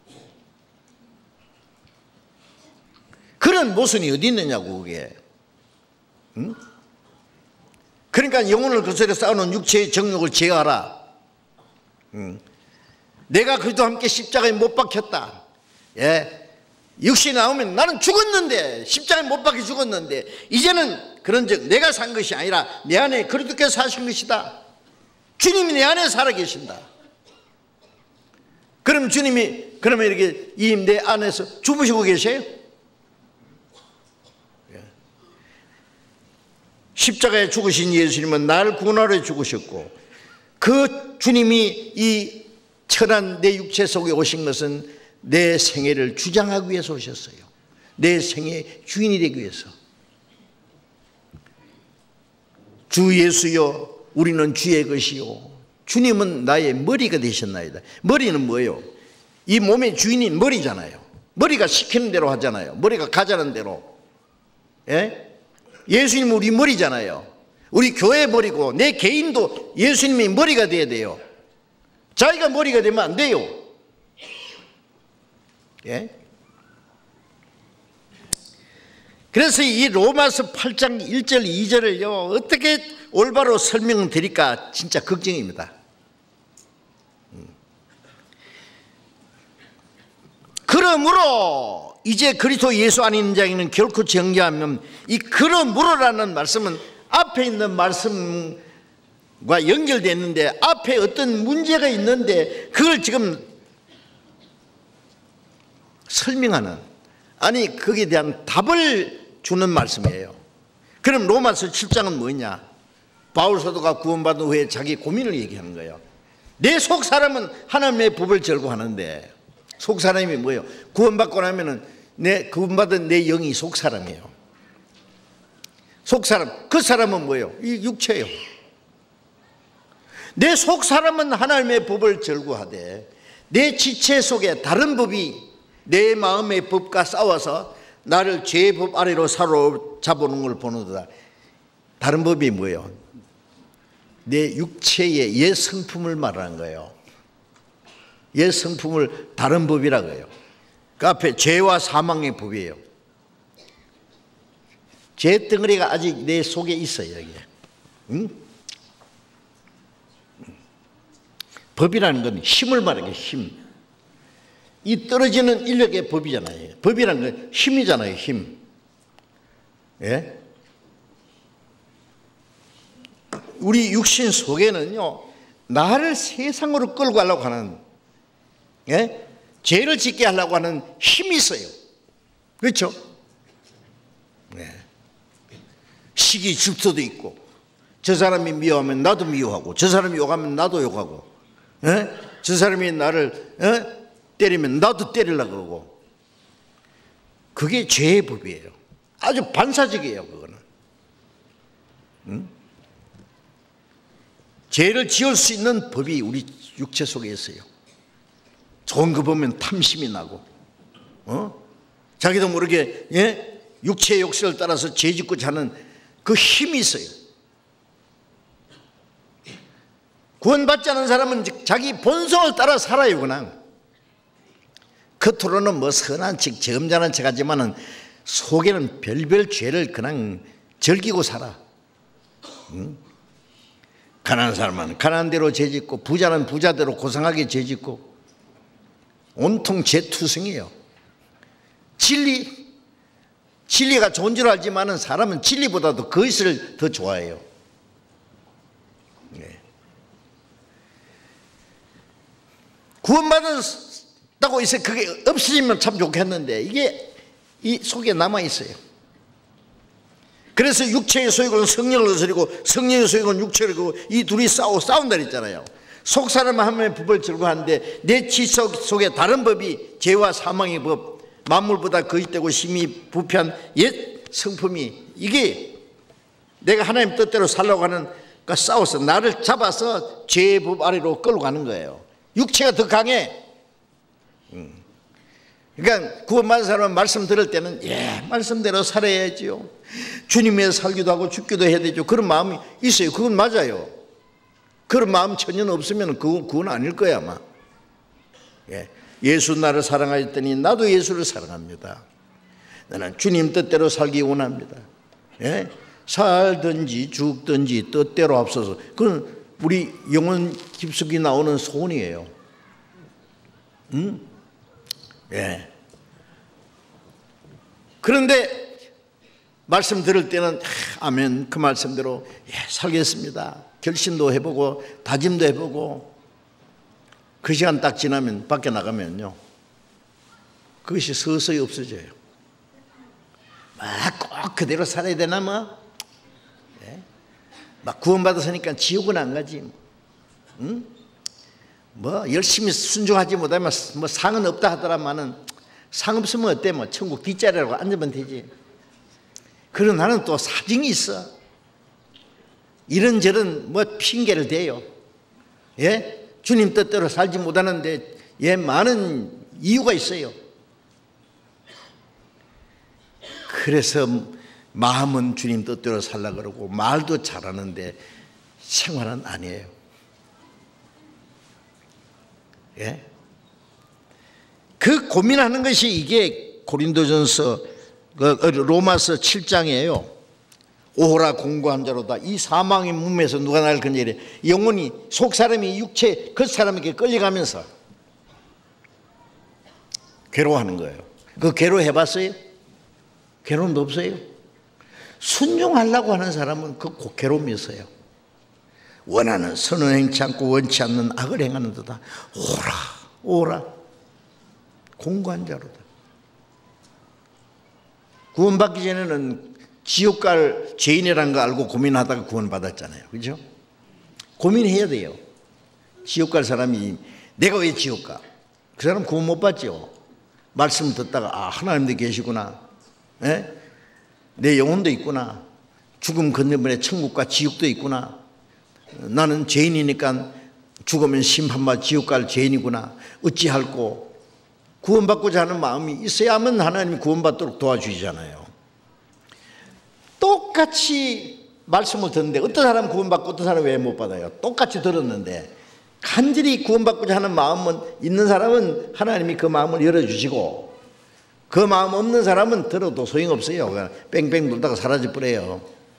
Speaker 1: 그런 모순이 어디 있느냐고 그게. 응? 그러니까 영혼을 거스려 싸우는 육체의 정욕을 제어하라. 응. 내가 그리스도와 함께 십자가에 못 박혔다. 예. 육신이 나오면 나는 죽었는데 십자가에 못 박혀 죽었는데 이제는 그런즉 내가 산 것이 아니라 내 안에 그리스도께서 사신 것이다. 주님이 내 안에 살아 계신다. 그럼 주님이 그러면 이렇게 이 내 안에서 주무시고 계세요? 십자가에 죽으신 예수님은 나를 구원하러 죽으셨고 그 주님이 이 천한 내 육체 속에 오신 것은 내 생애를 주장하기 위해서 오셨어요. 내 생애 주인이 되기 위해서. 주 예수여 우리는 주의 것이요 주님은 나의 머리가 되셨나이다. 머리는 뭐예요? 이 몸의 주인인 머리잖아요. 머리가 시키는 대로 하잖아요. 머리가 가자는 대로. 예? 예수님은 우리 머리잖아요. 우리 교회 머리고 내 개인도 예수님이 머리가 돼야 돼요. 자기가 머리가 되면 안 돼요. 예? 그래서 이 로마서 팔 장 일 절 이 절을요 어떻게 올바로 설명드릴까 진짜 걱정입니다. 그러므로 이제 그리스도 예수 안에 있는 자에게는 결코 정죄하면, 이 그러므로라는 말씀은 앞에 있는 말씀과 연결되어 있는데 앞에 어떤 문제가 있는데 그걸 지금 설명하는, 아니 거기에 대한 답을 주는 말씀이에요. 그럼 로마서 칠 장은 뭐냐? 바울 사도가 구원받은 후에 자기 고민을 얘기하는 거예요. 내 속 사람은 하나님의 법을 절거하는데, 속 사람이 뭐예요? 구원받고 나면은 내 구원받은 내 영이 속 사람이에요. 속 사람, 그 사람은 뭐예요? 이 육체예요. 내 속 사람은 하나님의 법을 절거하되 내 지체 속에 다른 법이 내 마음의 법과 싸워서 나를 죄의 법 아래로 사로잡아놓은 걸 보는도다. 다른 법이 뭐예요? 내 육체의 옛 성품을 말하는 거예요. 옛 성품을 다른 법이라고 해요. 그 앞에 죄와 사망의 법이에요. 죄 덩어리가 아직 내 속에 있어요. 여기에. 응? 법이라는 건 힘을 말하는 게 힘. 이 떨어지는 인력의 법이잖아요. 법이라는 건 힘이잖아요. 힘. 예? 우리 육신 속에는요 나를 세상으로 끌고 가려고 하는, 예? 죄를 짓게 하려고 하는 힘이 있어요. 그렇죠? 네. 시기 질투도 있고, 저 사람이 미워하면 나도 미워하고, 저 사람이 욕하면 나도 욕하고, 예? 저 사람이 나를 예? 때리면 나도 때리려고 그러고. 그게 죄의 법이에요. 아주 반사적이에요. 그거는. 응? 죄를 지을 수 있는 법이 우리 육체 속에 있어요. 좋은 거 보면 탐심이 나고, 어? 자기도 모르게 예? 육체의 욕심을 따라서 죄 짓고자 하는 그 힘이 있어요. 구원받지 않은 사람은 자기 본성을 따라 살아요. 그냥 겉으로는 뭐 선한 척 점잖은 척 하지만은 속에는 별별 죄를 그냥 즐기고 살아. 응? 가난한 사람은 가난한 대로 죄 짓고, 부자는 부자대로 고상하게 죄 짓고, 온통 죄투성이에요. 진리, 진리가 좋은 줄 알지만은 사람은 진리보다도 거짓을 더 좋아해요. 네. 구원받았다고 해서 그게 없어지면 참 좋겠는데 이게 이 속에 남아 있어요. 그래서 육체의 소욕은 성령을 거스리고 성령의 소욕은 육체를 거고, 이 둘이 싸우 싸운다 그랬잖아요. 속 사람은 하나님의 법을 즐거워하는데 내 지속 속에 다른 법이 죄와 사망의 법, 만물보다 거짓되고 심히 부패한 옛 성품이, 이게 내가 하나님 뜻대로 살려고 하는 그 싸워서 나를 잡아서 죄의 법 아래로 끌고 가는 거예요. 육체가 더 강해. 음. 그러니까 구원받은 사람은 말씀 들을 때는 예, 말씀대로 살아야지요. 주님 위해서 살기도 하고 죽기도 해야 되죠. 그런 마음이 있어요. 그건 맞아요. 그런 마음 전혀 없으면 그건, 그건 아닐 거야 아마. 예. 예수 나를 사랑하였더니 나도 예수를 사랑합니다. 나는 주님 뜻대로 살기 원합니다. 예? 살든지 죽든지 뜻대로 앞서서. 그건 우리 영혼 깊숙이 나오는 소원이에요. 음? 예. 그런데 말씀 들을 때는 아멘, 그 말씀대로 예, 살겠습니다. 결심도 해보고 다짐도 해보고, 그 시간 딱 지나면 밖에 나가면요 그것이 서서히 없어져요. 막 꼭 그대로 살아야 되나 뭐? 예? 막 구원받았으니까 지옥은 안 가지. 응? 뭐 열심히 순종하지 못하면 뭐 상은 없다 하더라마는 상 없으면 어때? 뭐 천국 뒷자리라고 앉으면 되지. 그런 나는 또 사정이 있어. 이런저런 뭐 핑계를 대요. 예? 주님 뜻대로 살지 못하는데 예, 많은 이유가 있어요. 그래서 마음은 주님 뜻대로 살라 그러고 말도 잘하는데 생활은 아니에요. 예? 그 고민하는 것이 이게 고린도전서 로마서 칠 장이에요. 오호라 공고한 자로다. 이 사망의 몸에서 누가 나를 건져이래. 영혼이 속 사람이 육체 그 사람에게 끌려가면서 괴로워하는 거예요. 그 괴로워해 봤어요? 괴로움도 없어요. 순종하려고 하는 사람은 그 괴로움이 있어요. 원하는 선을 행치 않고 원치 않는 악을 행하는 데다 오라 오라 공고한 자로다. 구원받기 전에는 지옥 갈 죄인이라는 거 알고 고민하다가 구원받았잖아요. 그렇죠? 고민해야 돼요. 지옥 갈 사람이 내가 왜 지옥 가? 그 사람 구원 못 받죠. 말씀 듣다가 아 하나님도 계시구나. 예? 내 영혼도 있구나. 죽음 건너편에 천국과 지옥도 있구나. 나는 죄인이니까 죽으면 심판받아 지옥 갈 죄인이구나. 어찌할꼬. 구원받고자 하는 마음이 있어야만 하나님이 구원받도록 도와주시잖아요. 똑같이 말씀을 듣는데 어떤 사람은 구원받고 어떤 사람은 왜 못 받아요? 똑같이 들었는데 간절히 구원받고자 하는 마음은 있는 사람은 하나님이 그 마음을 열어주시고 그 마음 없는 사람은 들어도 소용없어요. 그냥 뺑뺑 돌다가 사라져버려요.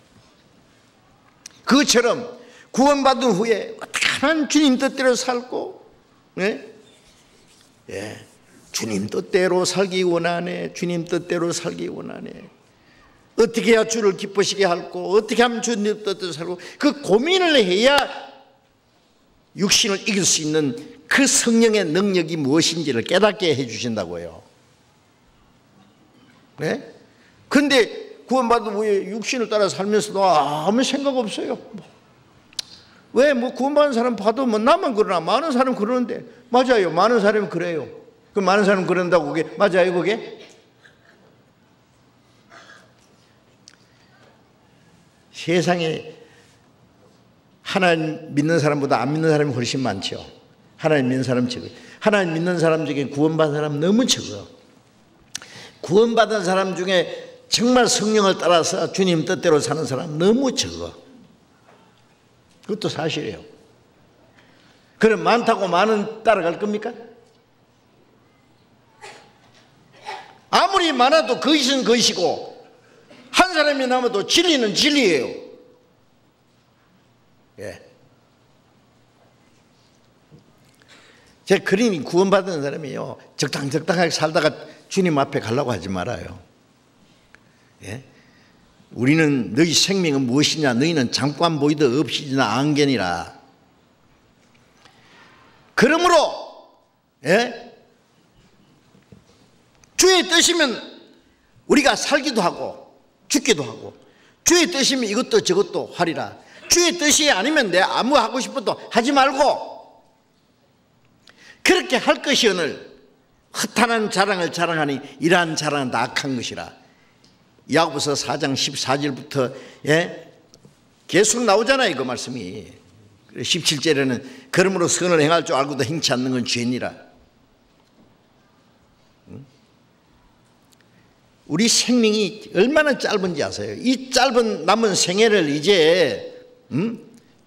Speaker 1: 그것처럼 구원받은 후에 어떻게 하나님 주님 뜻대로 살고 예? 예. 주님 뜻대로 살기 원하네. 주님 뜻대로 살기 원하네. 어떻게 해야 주를 기쁘시게 할고 어떻게 하면 주님 뜻대로 살고 그 고민을 해야 육신을 이길 수 있는 그 성령의 능력이 무엇인지를 깨닫게 해주신다고요. 네? 근데 구원받은 후에 육신을 따라 살면서도 아무 생각 없어요. 왜? 뭐 구원받은 사람 봐도 뭐 나만 그러나 많은 사람 그러는데 맞아요. 많은 사람이 그래요. 그 많은 사람 그런다고 그게 맞아요 그게? 세상에 하나님 믿는 사람보다 안 믿는 사람이 훨씬 많죠. 하나님 믿는 사람 적어요. 하나님 믿는 사람 중에 구원받은 사람 너무 적어요. 구원받은 사람 중에 정말 성령을 따라서 주님 뜻대로 사는 사람 너무 적어. 그것도 사실이에요. 그럼 많다고 많은 따라갈 겁니까? 아무리 많아도 거짓은 거짓이고 한 사람이 남아도 진리는 진리예요. 예. 제 그림이 구원받은 사람이요 적당적당하게 살다가 주님 앞에 가려고 하지 말아요. 예? 우리는 너희 생명은 무엇이냐 너희는 잠깐 보이듯 없이지나 안견이라. 그러므로 예? 주의 뜻이면 우리가 살기도 하고 죽기도 하고 주의 뜻이면 이것도 저것도 하리라. 주의 뜻이 아니면 내 아무 하고 싶어도 하지 말고 그렇게 할 것이오늘 허탄한 자랑을 자랑하니 이러한 자랑은 다 악한 것이라. 야고보서 사 장 십사 절부터 예? 계속 나오잖아요 그 말씀이. 십칠 절에는 그러므로 선을 행할 줄 알고도 행치 않는 건 죄니라. 우리 생명이 얼마나 짧은지 아세요? 이 짧은 남은 생애를 이제 음?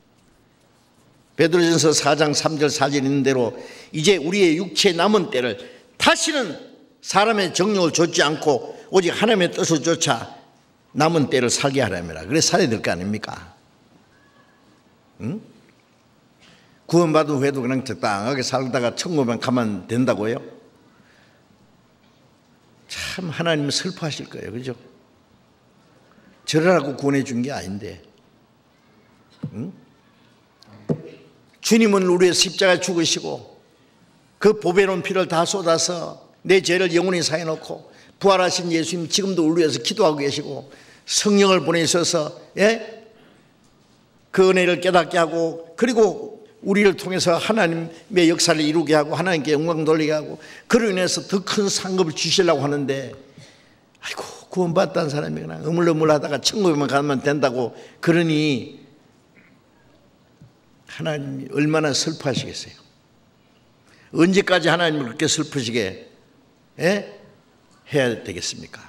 Speaker 1: 베드로전서 사 장 삼 절 사 절 있는 대로 이제 우리의 육체 남은 때를 다시는 사람의 정욕을 좇지 않고 오직 하나님의 뜻을 쫓아 남은 때를 살게 하라며라. 그래 살아야 될 거 아닙니까? 응? 구원받은 후에도 그냥 적당하게 살다가 천국만 가면 된다고요? 참 하나님은 슬퍼하실 거예요. 그죠? 저러라고 구원해 준 게 아닌데 응? 주님은 우리의 십자가에 죽으시고 그 보배로운 피를 다 쏟아서 내 죄를 영원히 사해놓고 부활하신 예수님 지금도 우리 위해서 기도하고 계시고 성령을 보내셔서 예? 그 은혜를 깨닫게 하고 그리고 우리를 통해서 하나님의 역사를 이루게 하고 하나님께 영광 돌리게 하고 그로 인해서 더 큰 상급을 주시려고 하는데 아이고 구원받았다는 사람이 그냥 어물어물하다가 천국에만 가면 된다고 그러니 하나님이 얼마나 슬퍼하시겠어요? 언제까지 하나님을 그렇게 슬프시게 예? 해야 되겠습니까?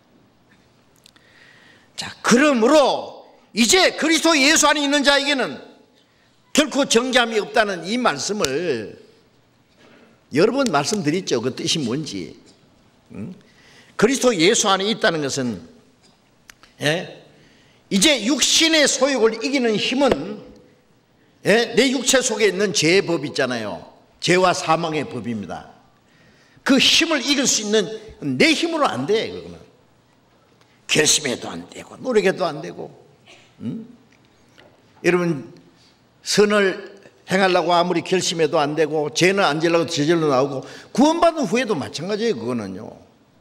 Speaker 1: 자, 그러므로 이제 그리스도 예수 안에 있는 자에게는 결코 정죄함이 없다는 이 말씀을 여러 번 말씀드렸죠. 그 뜻이 뭔지. 응? 그리스도 예수 안에 있다는 것은 예? 이제 육신의 소욕을 이기는 힘은 예? 내 육체 속에 있는 죄의 법 있잖아요. 죄와 사망의 법입니다. 그 힘을 이길 수 있는 내 힘으로 안 돼. 그거는 결심해도 안 되고 노력해도 안 되고. 응? 여러분 선을 행하려고 아무리 결심해도 안 되고 죄는 안 지려고 저절로 나오고 구원받은 후에도 마찬가지예요. 그거는요.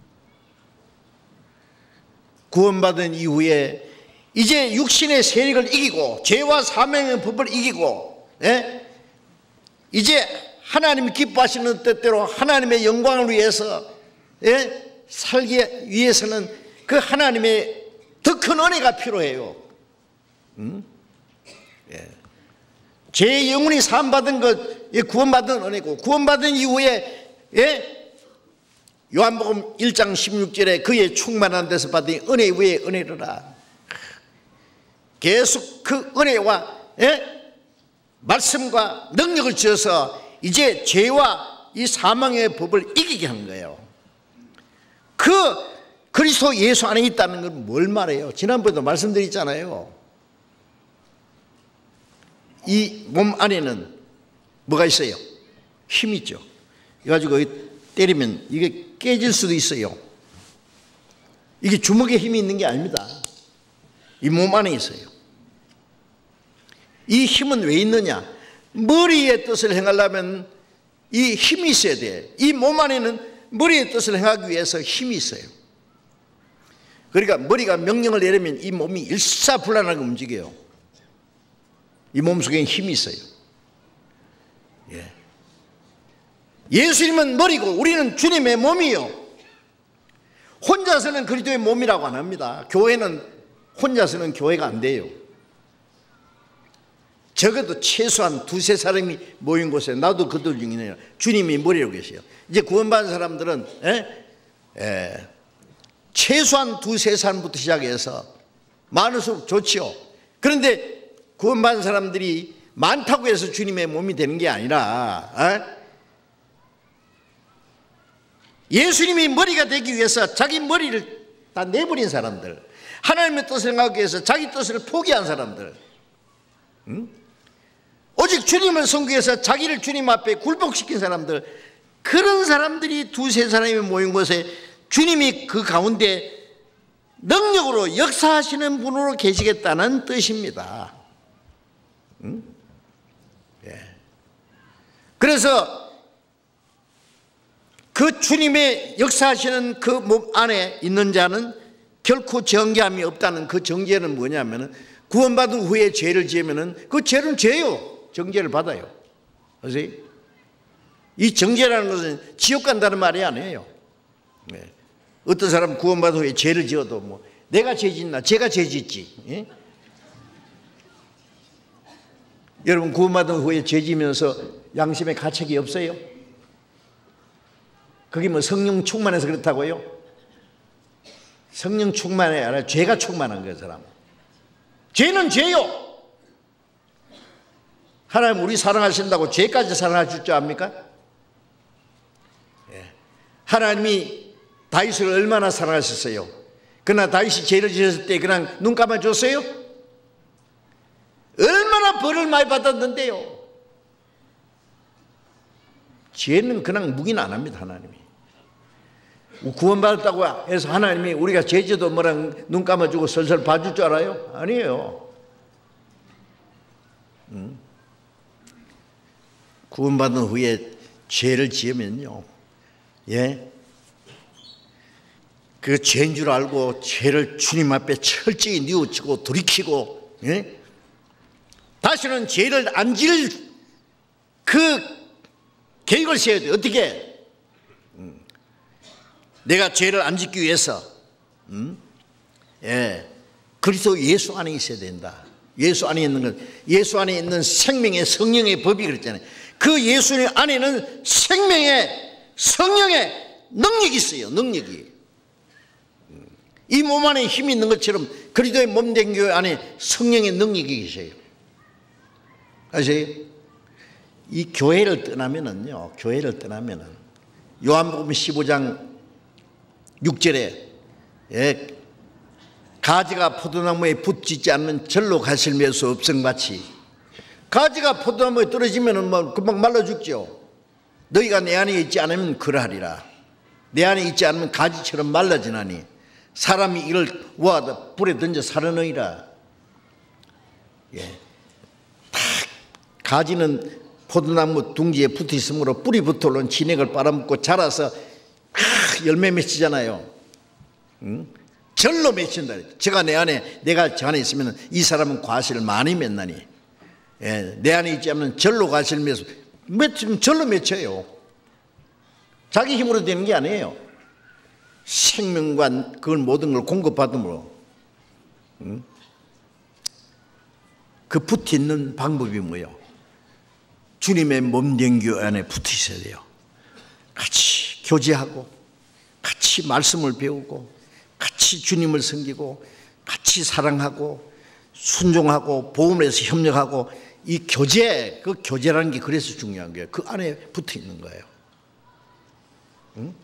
Speaker 1: 구원받은 이후에 이제 육신의 세력을 이기고 죄와 사망의 법을 이기고 예? 이제 하나님이 기뻐하시는 뜻대로 하나님의 영광을 위해서 예? 살기 위해서는 그 하나님의 더 큰 은혜가 필요해요. 음? 예. 죄의 영혼이 사함받은 것 구원받은 은혜고 구원받은 이후에 예? 요한복음 일 장 십육 절에 그의 충만한 데서 받은 은혜 위에 은혜로라. 계속 그 은혜와 예? 말씀과 능력을 주어서 이제 죄와 이 사망의 법을 이기게 한 거예요. 그 그리스도 예수 안에 있다는 건 뭘 말해요? 지난번에도 말씀드렸잖아요. 이 몸 안에는 뭐가 있어요? 힘이 있죠. 이래가지고 때리면 이게 깨질 수도 있어요. 이게 주먹에 힘이 있는 게 아닙니다. 이 몸 안에 있어요. 이 힘은 왜 있느냐? 머리의 뜻을 행하려면 이 힘이 있어야 돼. 이 몸 안에는 머리의 뜻을 행하기 위해서 힘이 있어요. 그러니까 머리가 명령을 내리면 이 몸이 일사불란하게 움직여요. 이 몸속에 힘이 있어요. 예. 예수님은 머리고 우리는 주님의 몸이요. 혼자서는 그리스도의 몸이라고 안 합니다. 교회는 혼자서는 교회가 안 돼요. 적어도 최소한 두세 사람이 모인 곳에 나도 그들 중이네요. 주님이 머리로 계세요. 이제 구원받은 사람들은 에? 에, 최소한 두세 사람부터 시작해서 많을수록 좋지요. 그런데 구원받은 사람들이 많다고 해서 주님의 몸이 되는 게 아니라 에? 예수님이 머리가 되기 위해서 자기 머리를 다 내버린 사람들, 하나님의 뜻을 생각하기 위해서 자기 뜻을 포기한 사람들, 응? 오직 주님을 섬기기 위해서 자기를 주님 앞에 굴복시킨 사람들, 그런 사람들이 두세 사람이 모인 곳에 주님이 그 가운데 능력으로 역사하시는 분으로 계시겠다는 뜻입니다. 응? 예. 그래서 그 주님의 역사하시는 그 몸 안에 있는 자는 결코 정죄함이 없다는 그 정죄는 뭐냐면은 구원받은 후에 죄를 지으면은 그 죄는 죄요. 정죄를 받아요. 아세요? 이 정죄라는 것은 지옥 간다는 말이 아니에요. 네. 어떤 사람은 구원받은 후에 죄를 지어도 뭐 내가 죄 짓나? 제가 죄 짓지. 예? 여러분 구원받은 후에 죄 지면서 양심에 가책이 없어요? 그게 뭐 성령 충만해서 그렇다고요? 성령 충만이 아니라 죄가 충만한 거예요, 사람. 죄는 죄요. 하나님 우리 사랑하신다고 죄까지 사랑하실 줄 압니까? 예. 하나님이 다윗을 얼마나 사랑하셨어요? 그러나 다윗이 죄를 지었을 때 그냥 눈 감아줬어요? 얼마나 벌을 많이 받았는데요. 죄는 그냥 묵인 안 합니다. 하나님이 구원받았다고 해서 하나님이 우리가 죄져도 뭐랑 눈 감아주고 설설 봐줄 줄 알아요? 아니에요. 음. 구원받은 후에 죄를 지으면요, 예, 그 죄인 줄 알고 죄를 주님 앞에 철저히 뉘우치고 돌이키고, 예, 다시는 죄를 안 지을 그 계획을 세워야 돼요. 어떻게? 음. 내가 죄를 안 짓기 위해서, 음? 예, 그리스도 예수 안에 있어야 된다. 예수 안에 있는 것, 예수 안에 있는 생명의 성령의 법이 그랬잖아요. 그 예수 안에는 생명의 성령의 능력이 있어요. 능력이. 이 몸 안에 힘이 있는 것처럼 그리스도의 몸된 교회 안에 성령의 능력이 계셔요. 아세요? 이 교회를 떠나면은요, 교회를 떠나면은 요한복음 십오 장 육 절에 예, 가지가 포도나무에 붙지 않으면 절로 가실 매수 없성같이, 가지가 포도나무에 떨어지면은 뭐 금방 말라 죽죠. 너희가 내 안에 있지 않으면 그러하리라. 내 안에 있지 않으면 가지처럼 말라지나니 사람이 이를 모아다 불에 던져 살아넣으리라. 예. 다 가지는 포도나무 둥지에 붙어 있으므로 뿌리 붙어올른 진액을 빨아먹고 자라서 아, 열매 맺히잖아요. 응? 절로 맺힌다. 제가 내 안에, 내가 저 안에 있으면 이 사람은 과실을 많이 맺나니, 예, 내 안에 있지 않으면 절로 과실을 맺어. 맺히면 절로 맺혀요. 자기 힘으로 되는 게 아니에요. 생명과 그걸 모든 걸 공급받음으로. 응? 그 붙어 있는 방법이 뭐예요? 주님의 몸된 교회 안에 붙어 있어야 돼요. 같이 교제하고, 같이 말씀을 배우고, 같이 주님을 섬기고, 같이 사랑하고, 순종하고, 보험에서 협력하고, 이 교제, 그 교제라는 게 그래서 중요한 거예요. 그 안에 붙어 있는 거예요. 응?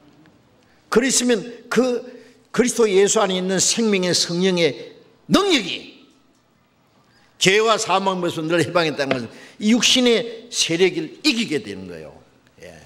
Speaker 1: 그랬으면 그 그리스도 예수 안에 있는 생명의 성령의 능력이 죄와 사망에서 늘 해방했다는 것은 이 육신의 세력을 이기게 되는 거예요. 예.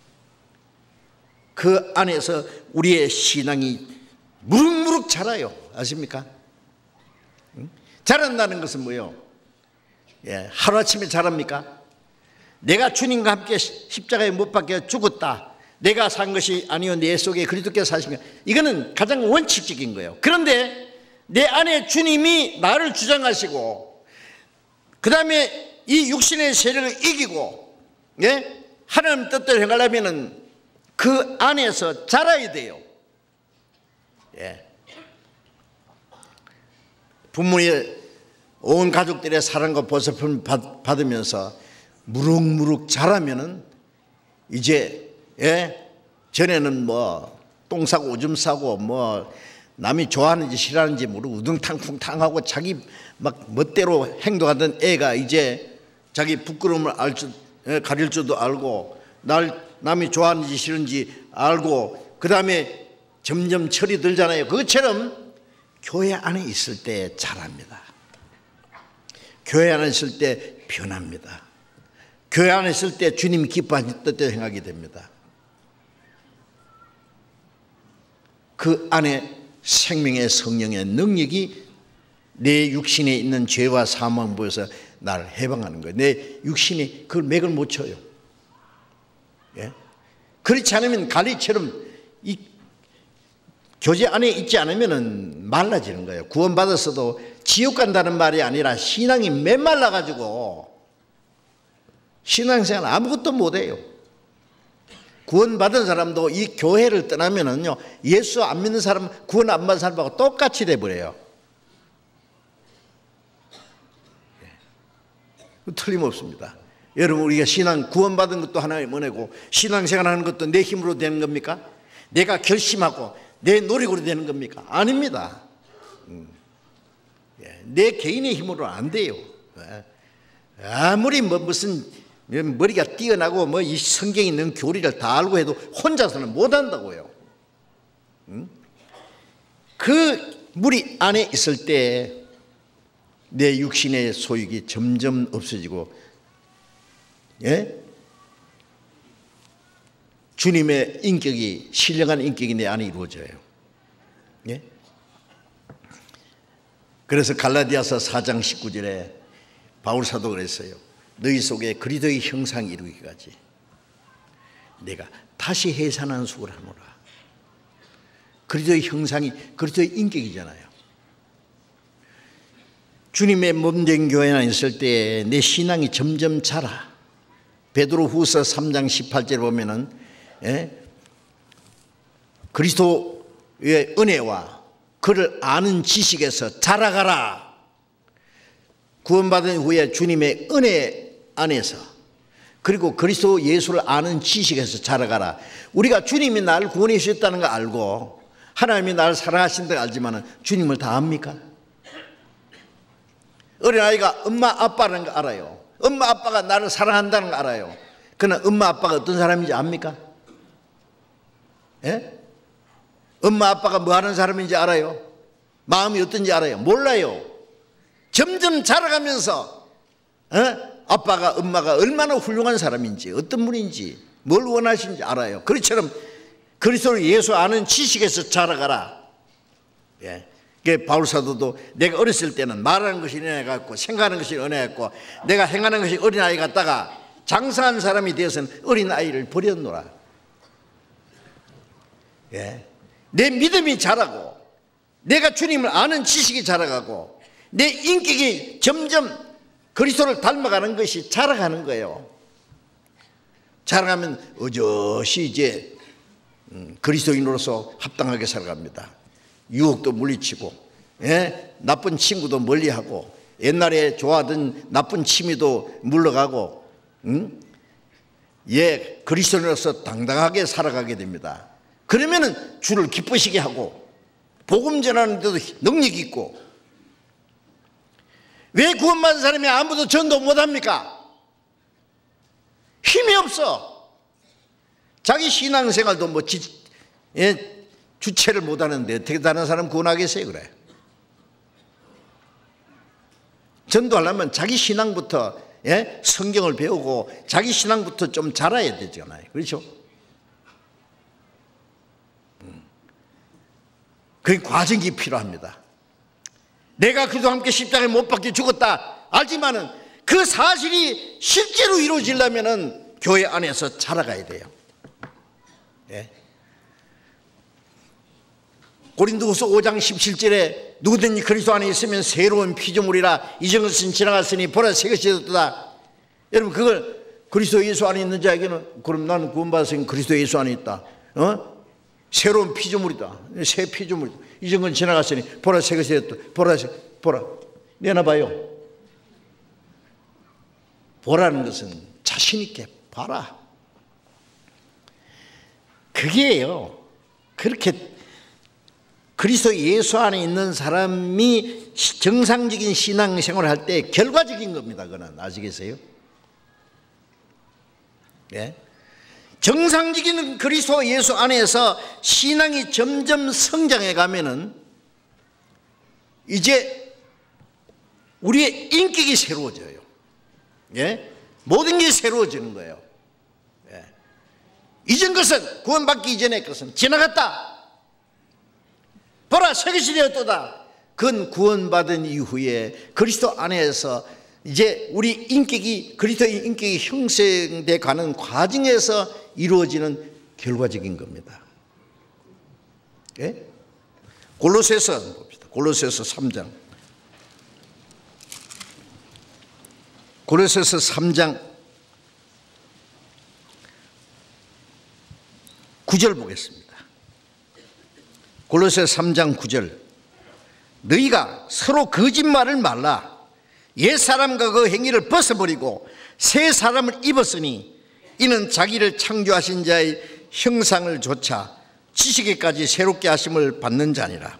Speaker 1: 그 안에서 우리의 신앙이 무럭무럭 자라요. 아십니까? 응? 자란다는 것은 뭐예요? 예. 하루아침에 자랍니까? 내가 주님과 함께 십자가에 못 박혀 죽었다, 내가 산 것이 아니요 내 속에 그리스도께서 사신 것, 이거는 가장 원칙적인 거예요. 그런데 내 안에 주님이 나를 주장하시고, 그 다음에 이 육신의 세력을 이기고, 예? 하나님 뜻대로 행하려면 그 안에서 자라야 돼요. 예. 부모의 온 가족들의 사랑과 보살핌을 받으면서 무럭무럭 자라면은 이제, 예, 전에는 뭐 똥 싸고 오줌 싸고 뭐 남이 좋아하는지 싫어하는지 모르고 우등탕풍탕하고 자기 막 멋대로 행동하던 애가 이제 자기 부끄러움을 알 줄, 가릴 줄도 알고, 날 남이 좋아하는지 싫은지 알고, 그 다음에 점점 철이 들잖아요. 그것처럼 교회 안에 있을 때 자랍니다. 교회 안에 있을 때 변합니다. 교회 안에 있을 때 주님이 기뻐하신 뜻대로 행하게 됩니다. 그 안에 생명의 성령의 능력이 내 육신에 있는 죄와 사망 보여서 나를 해방하는 거예요. 내 육신이 그걸 맥을 못 쳐요. 예? 그렇지 않으면 갈리처럼 이 교제 안에 있지 않으면 말라지는 거예요. 구원받았어도 지옥 간다는 말이 아니라 신앙이 메말라가지고 신앙생활 아무것도 못해요. 구원받은 사람도 이 교회를 떠나면은요, 예수 안 믿는 사람, 구원 안 받은 사람하고 똑같이 돼버려요. 틀림없습니다. 여러분, 우리가 신앙 구원받은 것도 하나의 은혜고, 신앙생활 하는 것도 내 힘으로 되는 겁니까? 내가 결심하고 내 노력으로 되는 겁니까? 아닙니다. 내 개인의 힘으로 안 돼요. 아무리 뭐 무슨 머리가 뛰어나고 뭐 이 성경에 있는 교리를 다 알고 해도 혼자서는 못 한다고요. 그 물이 안에 있을 때 내 육신의 소욕이 점점 없어지고, 예? 주님의 인격이, 신령한 인격이 내 안에 이루어져요. 예? 그래서 갈라디아서 사 장 십구 절에 바울 사도 그랬어요. 너희 속에 그리스도의 형상이 이루기까지 내가 다시 해산한 수고를 하노라. 그리스도의 형상이 그리스도의 인격이잖아요. 주님의 몸된 교회 안에 있을 때 내 신앙이 점점 자라. 베드로 후서 삼 장 십팔 절에 보면은, 예? 그리스도의 은혜와 그를 아는 지식에서 자라가라. 구원받은 후에 주님의 은혜 안에서, 그리고 그리스도 예수를 아는 지식에서 자라가라. 우리가 주님이 나를 구원해 주셨다는 거 알고 하나님이 나를 사랑하신다고 알지만 주님을 다 압니까? 어린아이가 엄마 아빠라는 거 알아요. 엄마 아빠가 나를 사랑한다는 거 알아요. 그러나 엄마 아빠가 어떤 사람인지 압니까? 예? 엄마 아빠가 뭐 하는 사람인지 알아요? 마음이 어떤지 알아요? 몰라요. 점점 자라가면서 어? 아빠가 엄마가 얼마나 훌륭한 사람인지, 어떤 분인지, 뭘 원하시는지 알아요. 그렇처럼 그리스도 예수 아는 지식에서 자라가라. 예. 바울 사도도 내가 어렸을 때는 말하는 것이 은혜 같고 생각하는 것이 은혜 같고 내가 행하는 것이 어린아이 같다가 장사한 사람이 되어서는 어린아이를 버렸노라. 예. 내 믿음이 자라고 내가 주님을 아는 지식이 자라가고 내 인격이 점점 그리스도를 닮아가는 것이 자라가는 거예요. 자라가면 어저씨 이제 그리스도인으로서 합당하게 살아갑니다. 유혹도 물리치고, 예? 나쁜 친구도 멀리하고, 옛날에 좋아하던 나쁜 취미도 물러가고, 응? 예, 그리스도인으로서 당당하게 살아가게 됩니다. 그러면은 주를 기쁘시게 하고 복음 전하는 데도 능력이 있고. 왜 구원받은 사람이 아무도 전도 못합니까? 힘이 없어. 자기 신앙생활도 뭐 지, 예, 주체를 못하는데 어떻게 다른 사람 구원하겠어요? 그래. 전도하려면 자기 신앙부터, 예? 성경을 배우고 자기 신앙부터 좀 잘해야 되잖아요. 그렇죠? 그 과정이 필요합니다. 내가 그리스도와 함께 십자가에 못 박혀 죽었다 알지만은 그 사실이 실제로 이루어지려면은 교회 안에서 자라가야 돼요. 예? 고린도후서 오 장 십칠 절에 누구든지 그리스도 안에 있으면 새로운 피조물이라 이전 것은 지나갔으니 보라 새 것이 되었다. 여러분 그걸 그리스도 예수 안에 있는 자에게는 그럼 나는 구원받았으니 그리스도 예수 안에 있다. 어? 새로운 피조물이다. 새 피조물이다. 이전 건 지나갔으니 보라 새 것이 되었다. 보라 새, 보라. 내놔봐요. 보라는 것은 자신 있게 봐라. 그게요. 그렇게 그리스도 예수 안에 있는 사람이 정상적인 신앙생활을 할 때 결과적인 겁니다. 그건 아시겠어요? 예? 정상적인 그리스도 예수 안에서 신앙이 점점 성장해 가면은 이제 우리의 인격이 새로워져요. 예? 모든 게 새로워지는 거예요. 예. 이전 것은 구원받기 이전의 것은 지나갔다. 보라 새 것이 되었도다. 그건 구원받은 이후에 그리스도 안에서 이제 우리 인격이 그리스도의 인격이 형성돼 가는 과정에서 이루어지는 결과적인 겁니다. 예? 골로새서 봅시다. 골로새서 삼 장. 골로새서 삼 장 구 절 보겠습니다. 골로새 삼 장 구 절. 너희가 서로 거짓말을 말라. 옛사람과 그 행위를 벗어버리고 새 사람을 입었으니 이는 자기를 창조하신 자의 형상을 조차 지식에까지 새롭게 하심을 받는 자니라.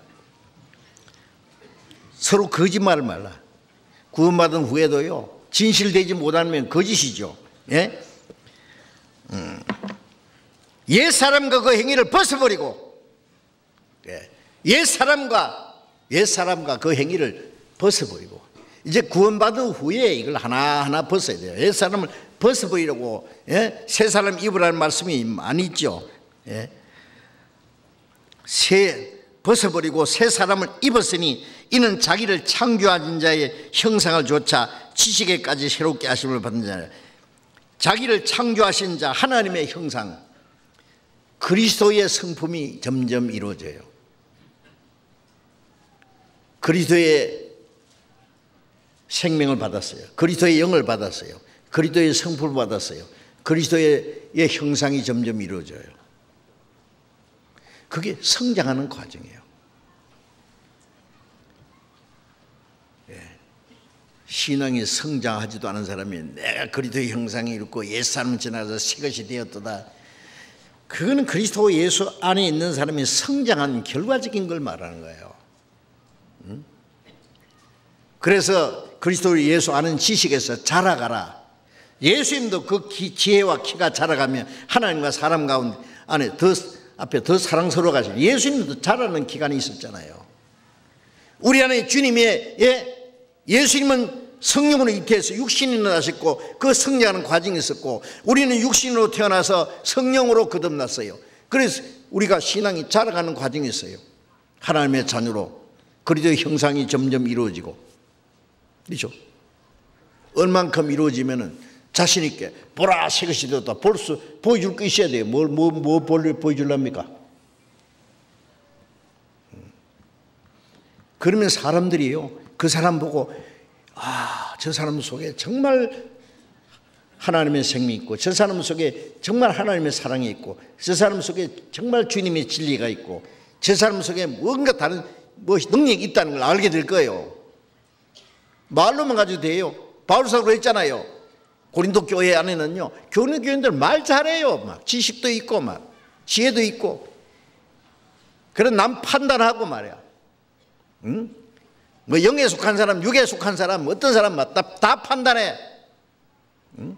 Speaker 1: 서로 거짓말을 말라. 구원받은 후에도요 진실되지 못하면 거짓이죠. 예? 음. 옛사람과 그 행위를 벗어버리고 예. 옛사람과 옛사람과 그 행위를 벗어버리고 이제 구원받은 후에 이걸 하나하나 벗어야 돼요. 옛사람을 벗어버리려고 예? 새 사람 입으라는 말씀이 많이 있죠. 예? 새 벗어버리고 새 사람을 입었으니 이는 자기를 창조한 자의 형상을 조차 지식에까지 새롭게 하심을 받는 자라. 자기를 창조하신 자 하나님의 형상 그리스도의 성품이 점점 이루어져요. 그리스도의 생명을 받았어요. 그리스도의 영을 받았어요. 그리스도의 성품을 받았어요. 그리스도의 형상이 점점 이루어져요. 그게 성장하는 과정이에요. 예. 신앙이 성장하지도 않은 사람이 내가 그리스도의 형상이 이렇고 옛사람은 지나가서 새것이 되었도다. 그거는 그리스도 예수 안에 있는 사람이 성장한 결과적인 걸 말하는 거예요. 응? 그래서 그리스도 예수 아는 지식에서 자라가라. 예수님도 그 기, 지혜와 키가 자라가면 하나님과 사람 가운데 안에 더 앞에 더 사랑스러워 가시고, 예수님도 자라는 기간이 있었잖아요. 우리 안에 주님의 예, 예수님은 성령으로 잉태해서 육신이 나셨고 그 성장하는 과정이 있었고, 우리는 육신으로 태어나서 성령으로 거듭났어요. 그래서 우리가 신앙이 자라가는 과정이 있어요. 하나님의 자녀로 그리스도의 형상이 점점 이루어지고, 그렇죠? 얼만큼 이루어지면은 자신 있게 보라 새것이 되었다. 볼 수 보여줄 거 있어야 돼요. 뭘 뭐 뭐 보여줄랍니까? 그러면 사람들이요, 그 사람 보고 아, 저 사람 속에 정말 하나님의 생명이 있고, 저 사람 속에 정말 하나님의 사랑이 있고, 저 사람 속에 정말 주님의 진리가 있고, 저 사람 속에 뭔가 다른 무엇이 능력이 있다는 걸 알게 될 거예요. 말로만 가지고 돼요. 바울사도 했잖아요. 고린도 교회 안에는요, 교회 교인들 말 잘해요. 막 지식도 있고 막 지혜도 있고, 그런 남 판단하고 말이야. 응? 뭐 영에 속한 사람, 육에 속한 사람, 어떤 사람 다, 다 판단해. 응?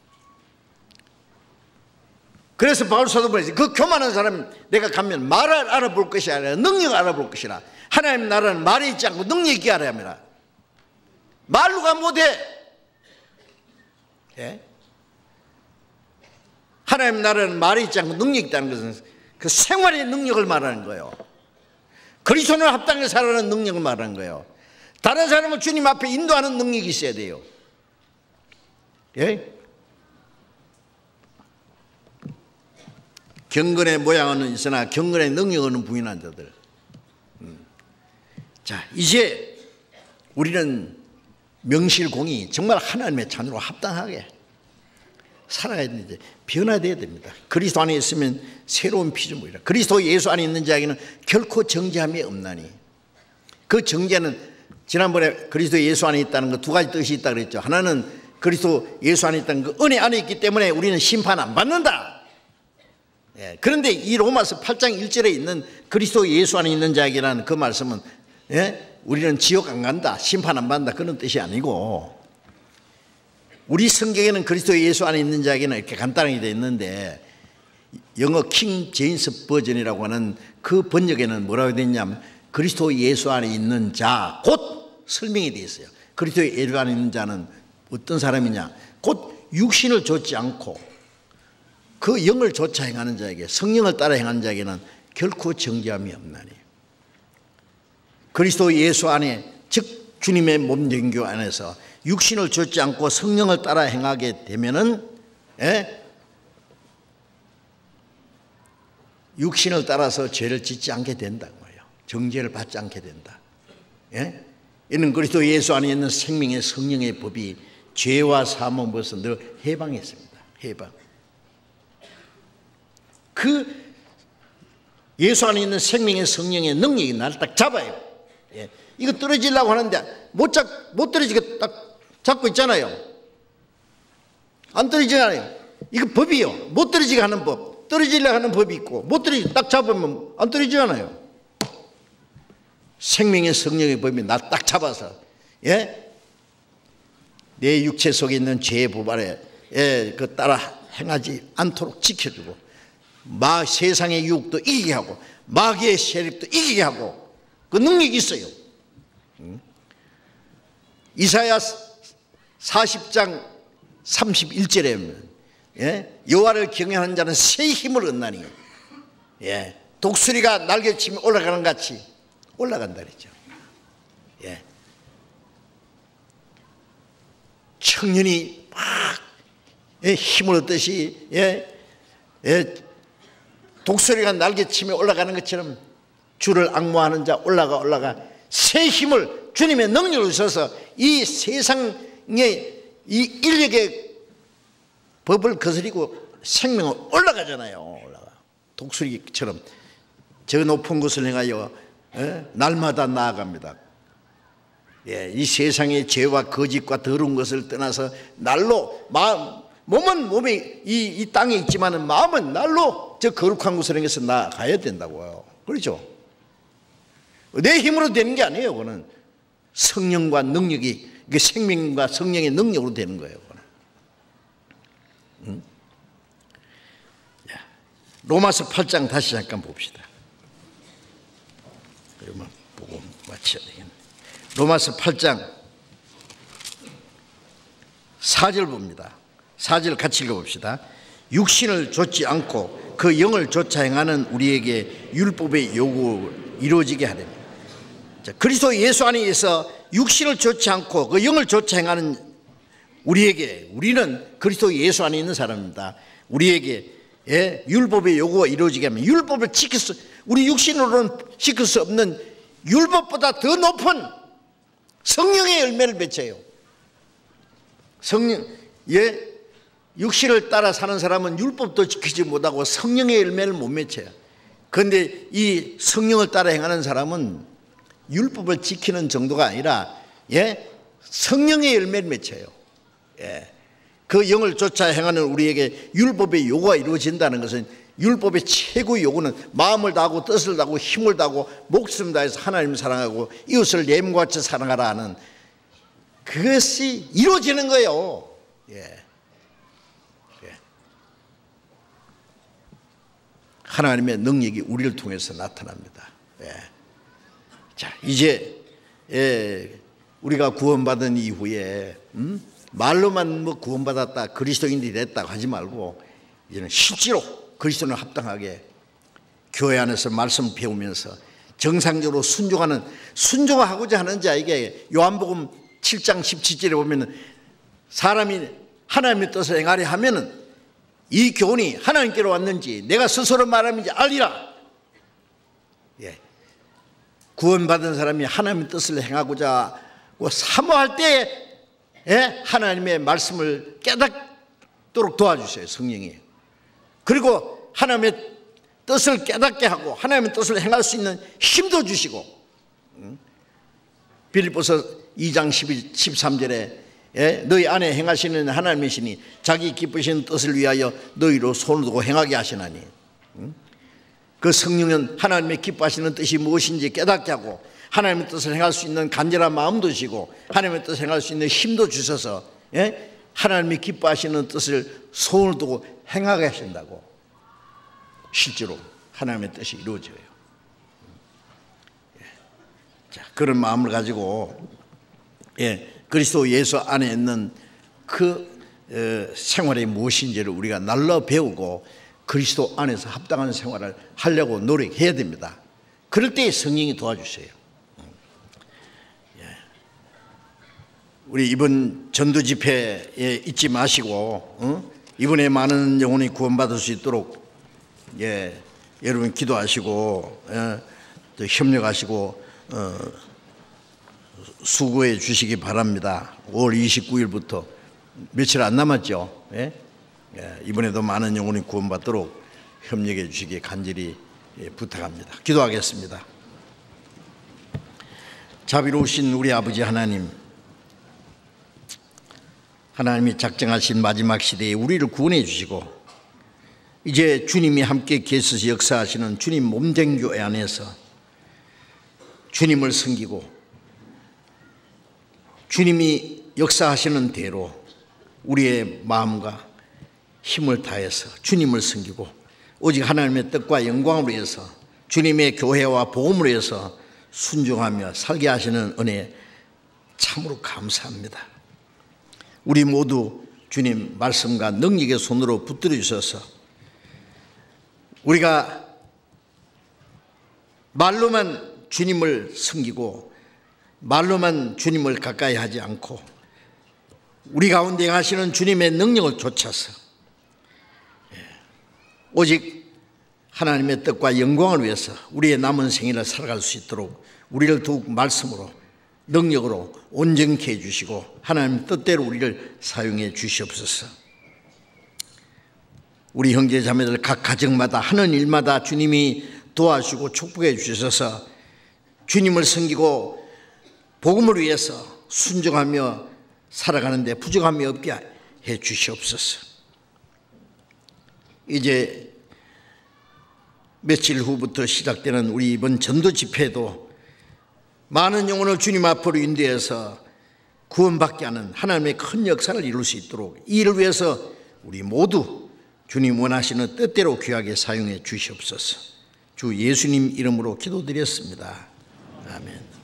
Speaker 1: 그래서 바울 사도 보내지, 그 교만한 사람 내가 가면 말을 알아볼 것이 아니라 능력을 알아볼 것이라. 하나님 나라는 말이 있지 않고 능력이 알아야 합니다. 말로 가면 못해. 예? 하나님 나라는 말이 있지 않고 능력이 있다는 것은 그 생활의 능력을 말하는 거예요. 그리스도는 합당하게 살아가는 능력을 말하는 거예요. 다른 사람은 주님 앞에 인도하는 능력이 있어야 돼요. 예? 경건의 모양은 있으나 경건의 능력은 부인한 자들. 음. 자, 이제 우리는 명실공히 정말 하나님의 자녀로 합당하게 살아가야 되는데 변화되어야 됩니다. 그리스도 안에 있으면 새로운 피조물이라. 그리스도 예수 안에 있는 자에게는 결코 정죄함이 없나니. 그 정죄는 지난번에 그리스도 예수 안에 있다는 거 두 가지 뜻이 있다 그랬죠. 하나는 그리스도 예수 안에 있다는 그 은혜 안에 있기 때문에 우리는 심판 안 받는다. 예, 그런데 이 로마서 팔 장 일 절에 있는 그리스도 예수 안에 있는 자에게라는 그 말씀은, 예? 우리는 지옥 안 간다, 심판 안 받는다, 그런 뜻이 아니고, 우리 성경에는 그리스도 예수 안에 있는 자에게는 이렇게 간단하게 되어 있는데, 영어 킹 제임스 버전이라고 하는 그 번역에는 뭐라고 되어 있냐면 그리스도 예수 안에 있는 자 곧 설명이 되어 있어요. 그리스도 예수 안에 있는 자는 어떤 사람이냐, 곧 육신을 좇지 않고 그 영을 좇아 행하는 자에게, 성령을 따라 행하는 자에게는 결코 정죄함이 없나니. 그리스도 예수 안에, 즉 주님의 몸 영교 안에서 육신을 좇지 않고 성령을 따라 행하게 되면은, 예? 육신을 따라서 죄를 짓지 않게 된다는 거예요. 정죄를 받지 않게 된다. 예? 이는 그리스도 예수 안에 있는 생명의 성령의 법이 죄와 사함은 벌써 늘 해방했습니다. 해방. 그 예수 안에 있는 생명의 성령의 능력이 나를 딱 잡아요. 예. 이거 떨어지려고 하는데 못, 잡, 못 떨어지게 딱 잡고 있잖아요. 안 떨어지잖아요. 이거 법이요. 못 떨어지게 하는 법. 떨어지려고 하는 법이 있고, 못 떨어지게 딱 잡으면 안 떨어지잖아요. 생명의 성령의 법이 나 딱 잡아서, 예? 내 육체 속에 있는 죄의 법 아래, 예, 그 따라 행하지 않도록 지켜주고, 마 세상의 유혹도 이기게 하고 마귀의 세력도 이기게 하고, 그 능력이 있어요. 응? 이사야 사십 장 삼십일 절에 보면, 예? 여호와를 경외하는 자는 새 힘을 얻나니, 예? 독수리가 날개치며 올라가는 같이 올라간다 그랬죠. 예. 청년이 막, 예, 힘을 얻듯이, 예? 예? 독수리가 날개치며 올라가는 것처럼 주를 앙모하는 자 올라가 올라가 새 힘을, 주님의 능력을 주셔서 이 세상의 이 인력의 법을 거스리고 생명을 올라가잖아요. 올라가. 독수리처럼 저 높은 곳을 향하여, 에? 날마다 나아갑니다. 예, 이 세상의 죄와 거짓과 더러운 것을 떠나서 날로 마음, 몸은 몸이 이, 이 땅에 있지만은 마음은 날로 저 거룩한 곳을 향해서 나가야 된다고요. 그렇죠? 내 힘으로 되는 게 아니에요. 그거는 성령과 능력이, 이게 생명과 성령의 능력으로 되는 거예요. 그거는. 응? 로마서 팔 장 다시 잠깐 봅시다. 그러면 보고 마쳐야 되겠네. 로마서 팔 장 사 절 봅니다. 사 절 같이 읽어봅시다. 육신을 좇지 않고 그 영을 좇아 행하는 우리에게 율법의 요구 이루어지게 하려니. 자, 그리스도 예수 안에 있어 육신을 좇지 않고 그 영을 좇아 행하는 우리에게, 우리는 그리스도 예수 안에 있는 사람입니다. 우리에게 예, 율법의 요구가 이루어지게 하면, 율법을 지킬 수, 우리 육신으로는 지킬 수 없는 율법보다 더 높은 성령의 열매를 맺혀요. 성령, 예, 육신을 따라 사는 사람은 율법도 지키지 못하고 성령의 열매를 못 맺혀요. 그런데 이 성령을 따라 행하는 사람은 율법을 지키는 정도가 아니라, 예, 성령의 열매를 맺혀요. 예. 그 영을 쫓아 행하는 우리에게 율법의 요구가 이루어진다는 것은, 율법의 최고의 요구는 마음을 다하고 뜻을 다하고 힘을 다하고 목숨을 다해서 하나님을 사랑하고 이웃을 내 몸과 같이 사랑하라 하는 그것이 이루어지는 거예요. 예. 예. 하나님의 능력이 우리를 통해서 나타납니다. 예. 자, 이제 예, 우리가 구원받은 이후에 음? 말로만 뭐 구원받았다, 그리스도인이 됐다고 하지 말고, 이제는 실제로 그리스도는 합당하게 교회 안에서 말씀을 배우면서 정상적으로 순종하는, 순종하고자 하는 자에게 요한복음 칠 장 십칠 절에 보면 사람이 하나님의 뜻을 행하려 하면은 이 교훈이 하나님께로 왔는지 내가 스스로 말하는지 알리라. 예. 구원받은 사람이 하나님의 뜻을 행하고자 사모할 때에 예? 하나님의 말씀을 깨닫도록 도와주세요. 성령이. 그리고 하나님의 뜻을 깨닫게 하고 하나님의 뜻을 행할 수 있는 힘도 주시고, 빌립보서 이 장 십삼 절에 예? 너희 안에 행하시는 하나님의 신이 자기 기쁘신 뜻을 위하여 너희로 손을 두고 행하게 하시나니, 그 성령은 하나님의 기뻐하시는 뜻이 무엇인지 깨닫게 하고 하나님의 뜻을 행할 수 있는 간절한 마음도 주시고 하나님의 뜻을 행할 수 있는 힘도 주셔서 예? 하나님이 기뻐하시는 뜻을 손을 두고 행하게 하신다고. 실제로 하나님의 뜻이 이루어져요. 예. 자, 그런 마음을 가지고 예, 그리스도 예수 안에 있는 그 어, 생활이 무엇인지를 우리가 날로 배우고 그리스도 안에서 합당한 생활을 하려고 노력해야 됩니다. 그럴 때 성령이 도와주세요. 우리 이번 전도 집회에 잊지 마시고 어? 이번에 많은 영혼이 구원받을 수 있도록 예, 여러분 기도하시고 예, 또 협력하시고 어, 수고해 주시기 바랍니다. 오월 이십구 일부터 며칠 안 남았죠. 예? 예, 이번에도 많은 영혼이 구원받도록 협력해 주시기 간절히 예, 부탁합니다. 기도하겠습니다. 자비로우신 우리 아버지 하나님, 하나님이 작정하신 마지막 시대에 우리를 구원해 주시고 이제 주님이 함께 계셔서 역사하시는 주님 몸된 교회 안에서 주님을 섬기고 주님이 역사하시는 대로 우리의 마음과 힘을 다해서 주님을 섬기고 오직 하나님의 뜻과 영광을 위해서 주님의 교회와 복음을 위해서 순종하며 살게 하시는 은혜 참으로 감사합니다. 우리 모두 주님 말씀과 능력의 손으로 붙들어 주셔서 우리가 말로만 주님을 섬기고 말로만 주님을 가까이 하지 않고 우리 가운데 하시는 주님의 능력을 좇아서 오직 하나님의 뜻과 영광을 위해서 우리의 남은 생일을 살아갈 수 있도록 우리를 더욱 말씀으로 능력으로 온전케 해주시고 하나님 뜻대로 우리를 사용해 주시옵소서. 우리 형제 자매들 각 가정마다 하는 일마다 주님이 도와주시고 축복해 주셔서 주님을 섬기고 복음을 위해서 순종하며 살아가는데 부족함이 없게 해 주시옵소서. 이제 며칠 후부터 시작되는 우리 이번 전도 집회도 많은 영혼을 주님 앞으로 인도해서 구원받게 하는 하나님의 큰 역사를 이룰 수 있도록 이 일을 위해서 우리 모두 주님 원하시는 뜻대로 귀하게 사용해 주시옵소서. 주 예수님 이름으로 기도드렸습니다. 아멘.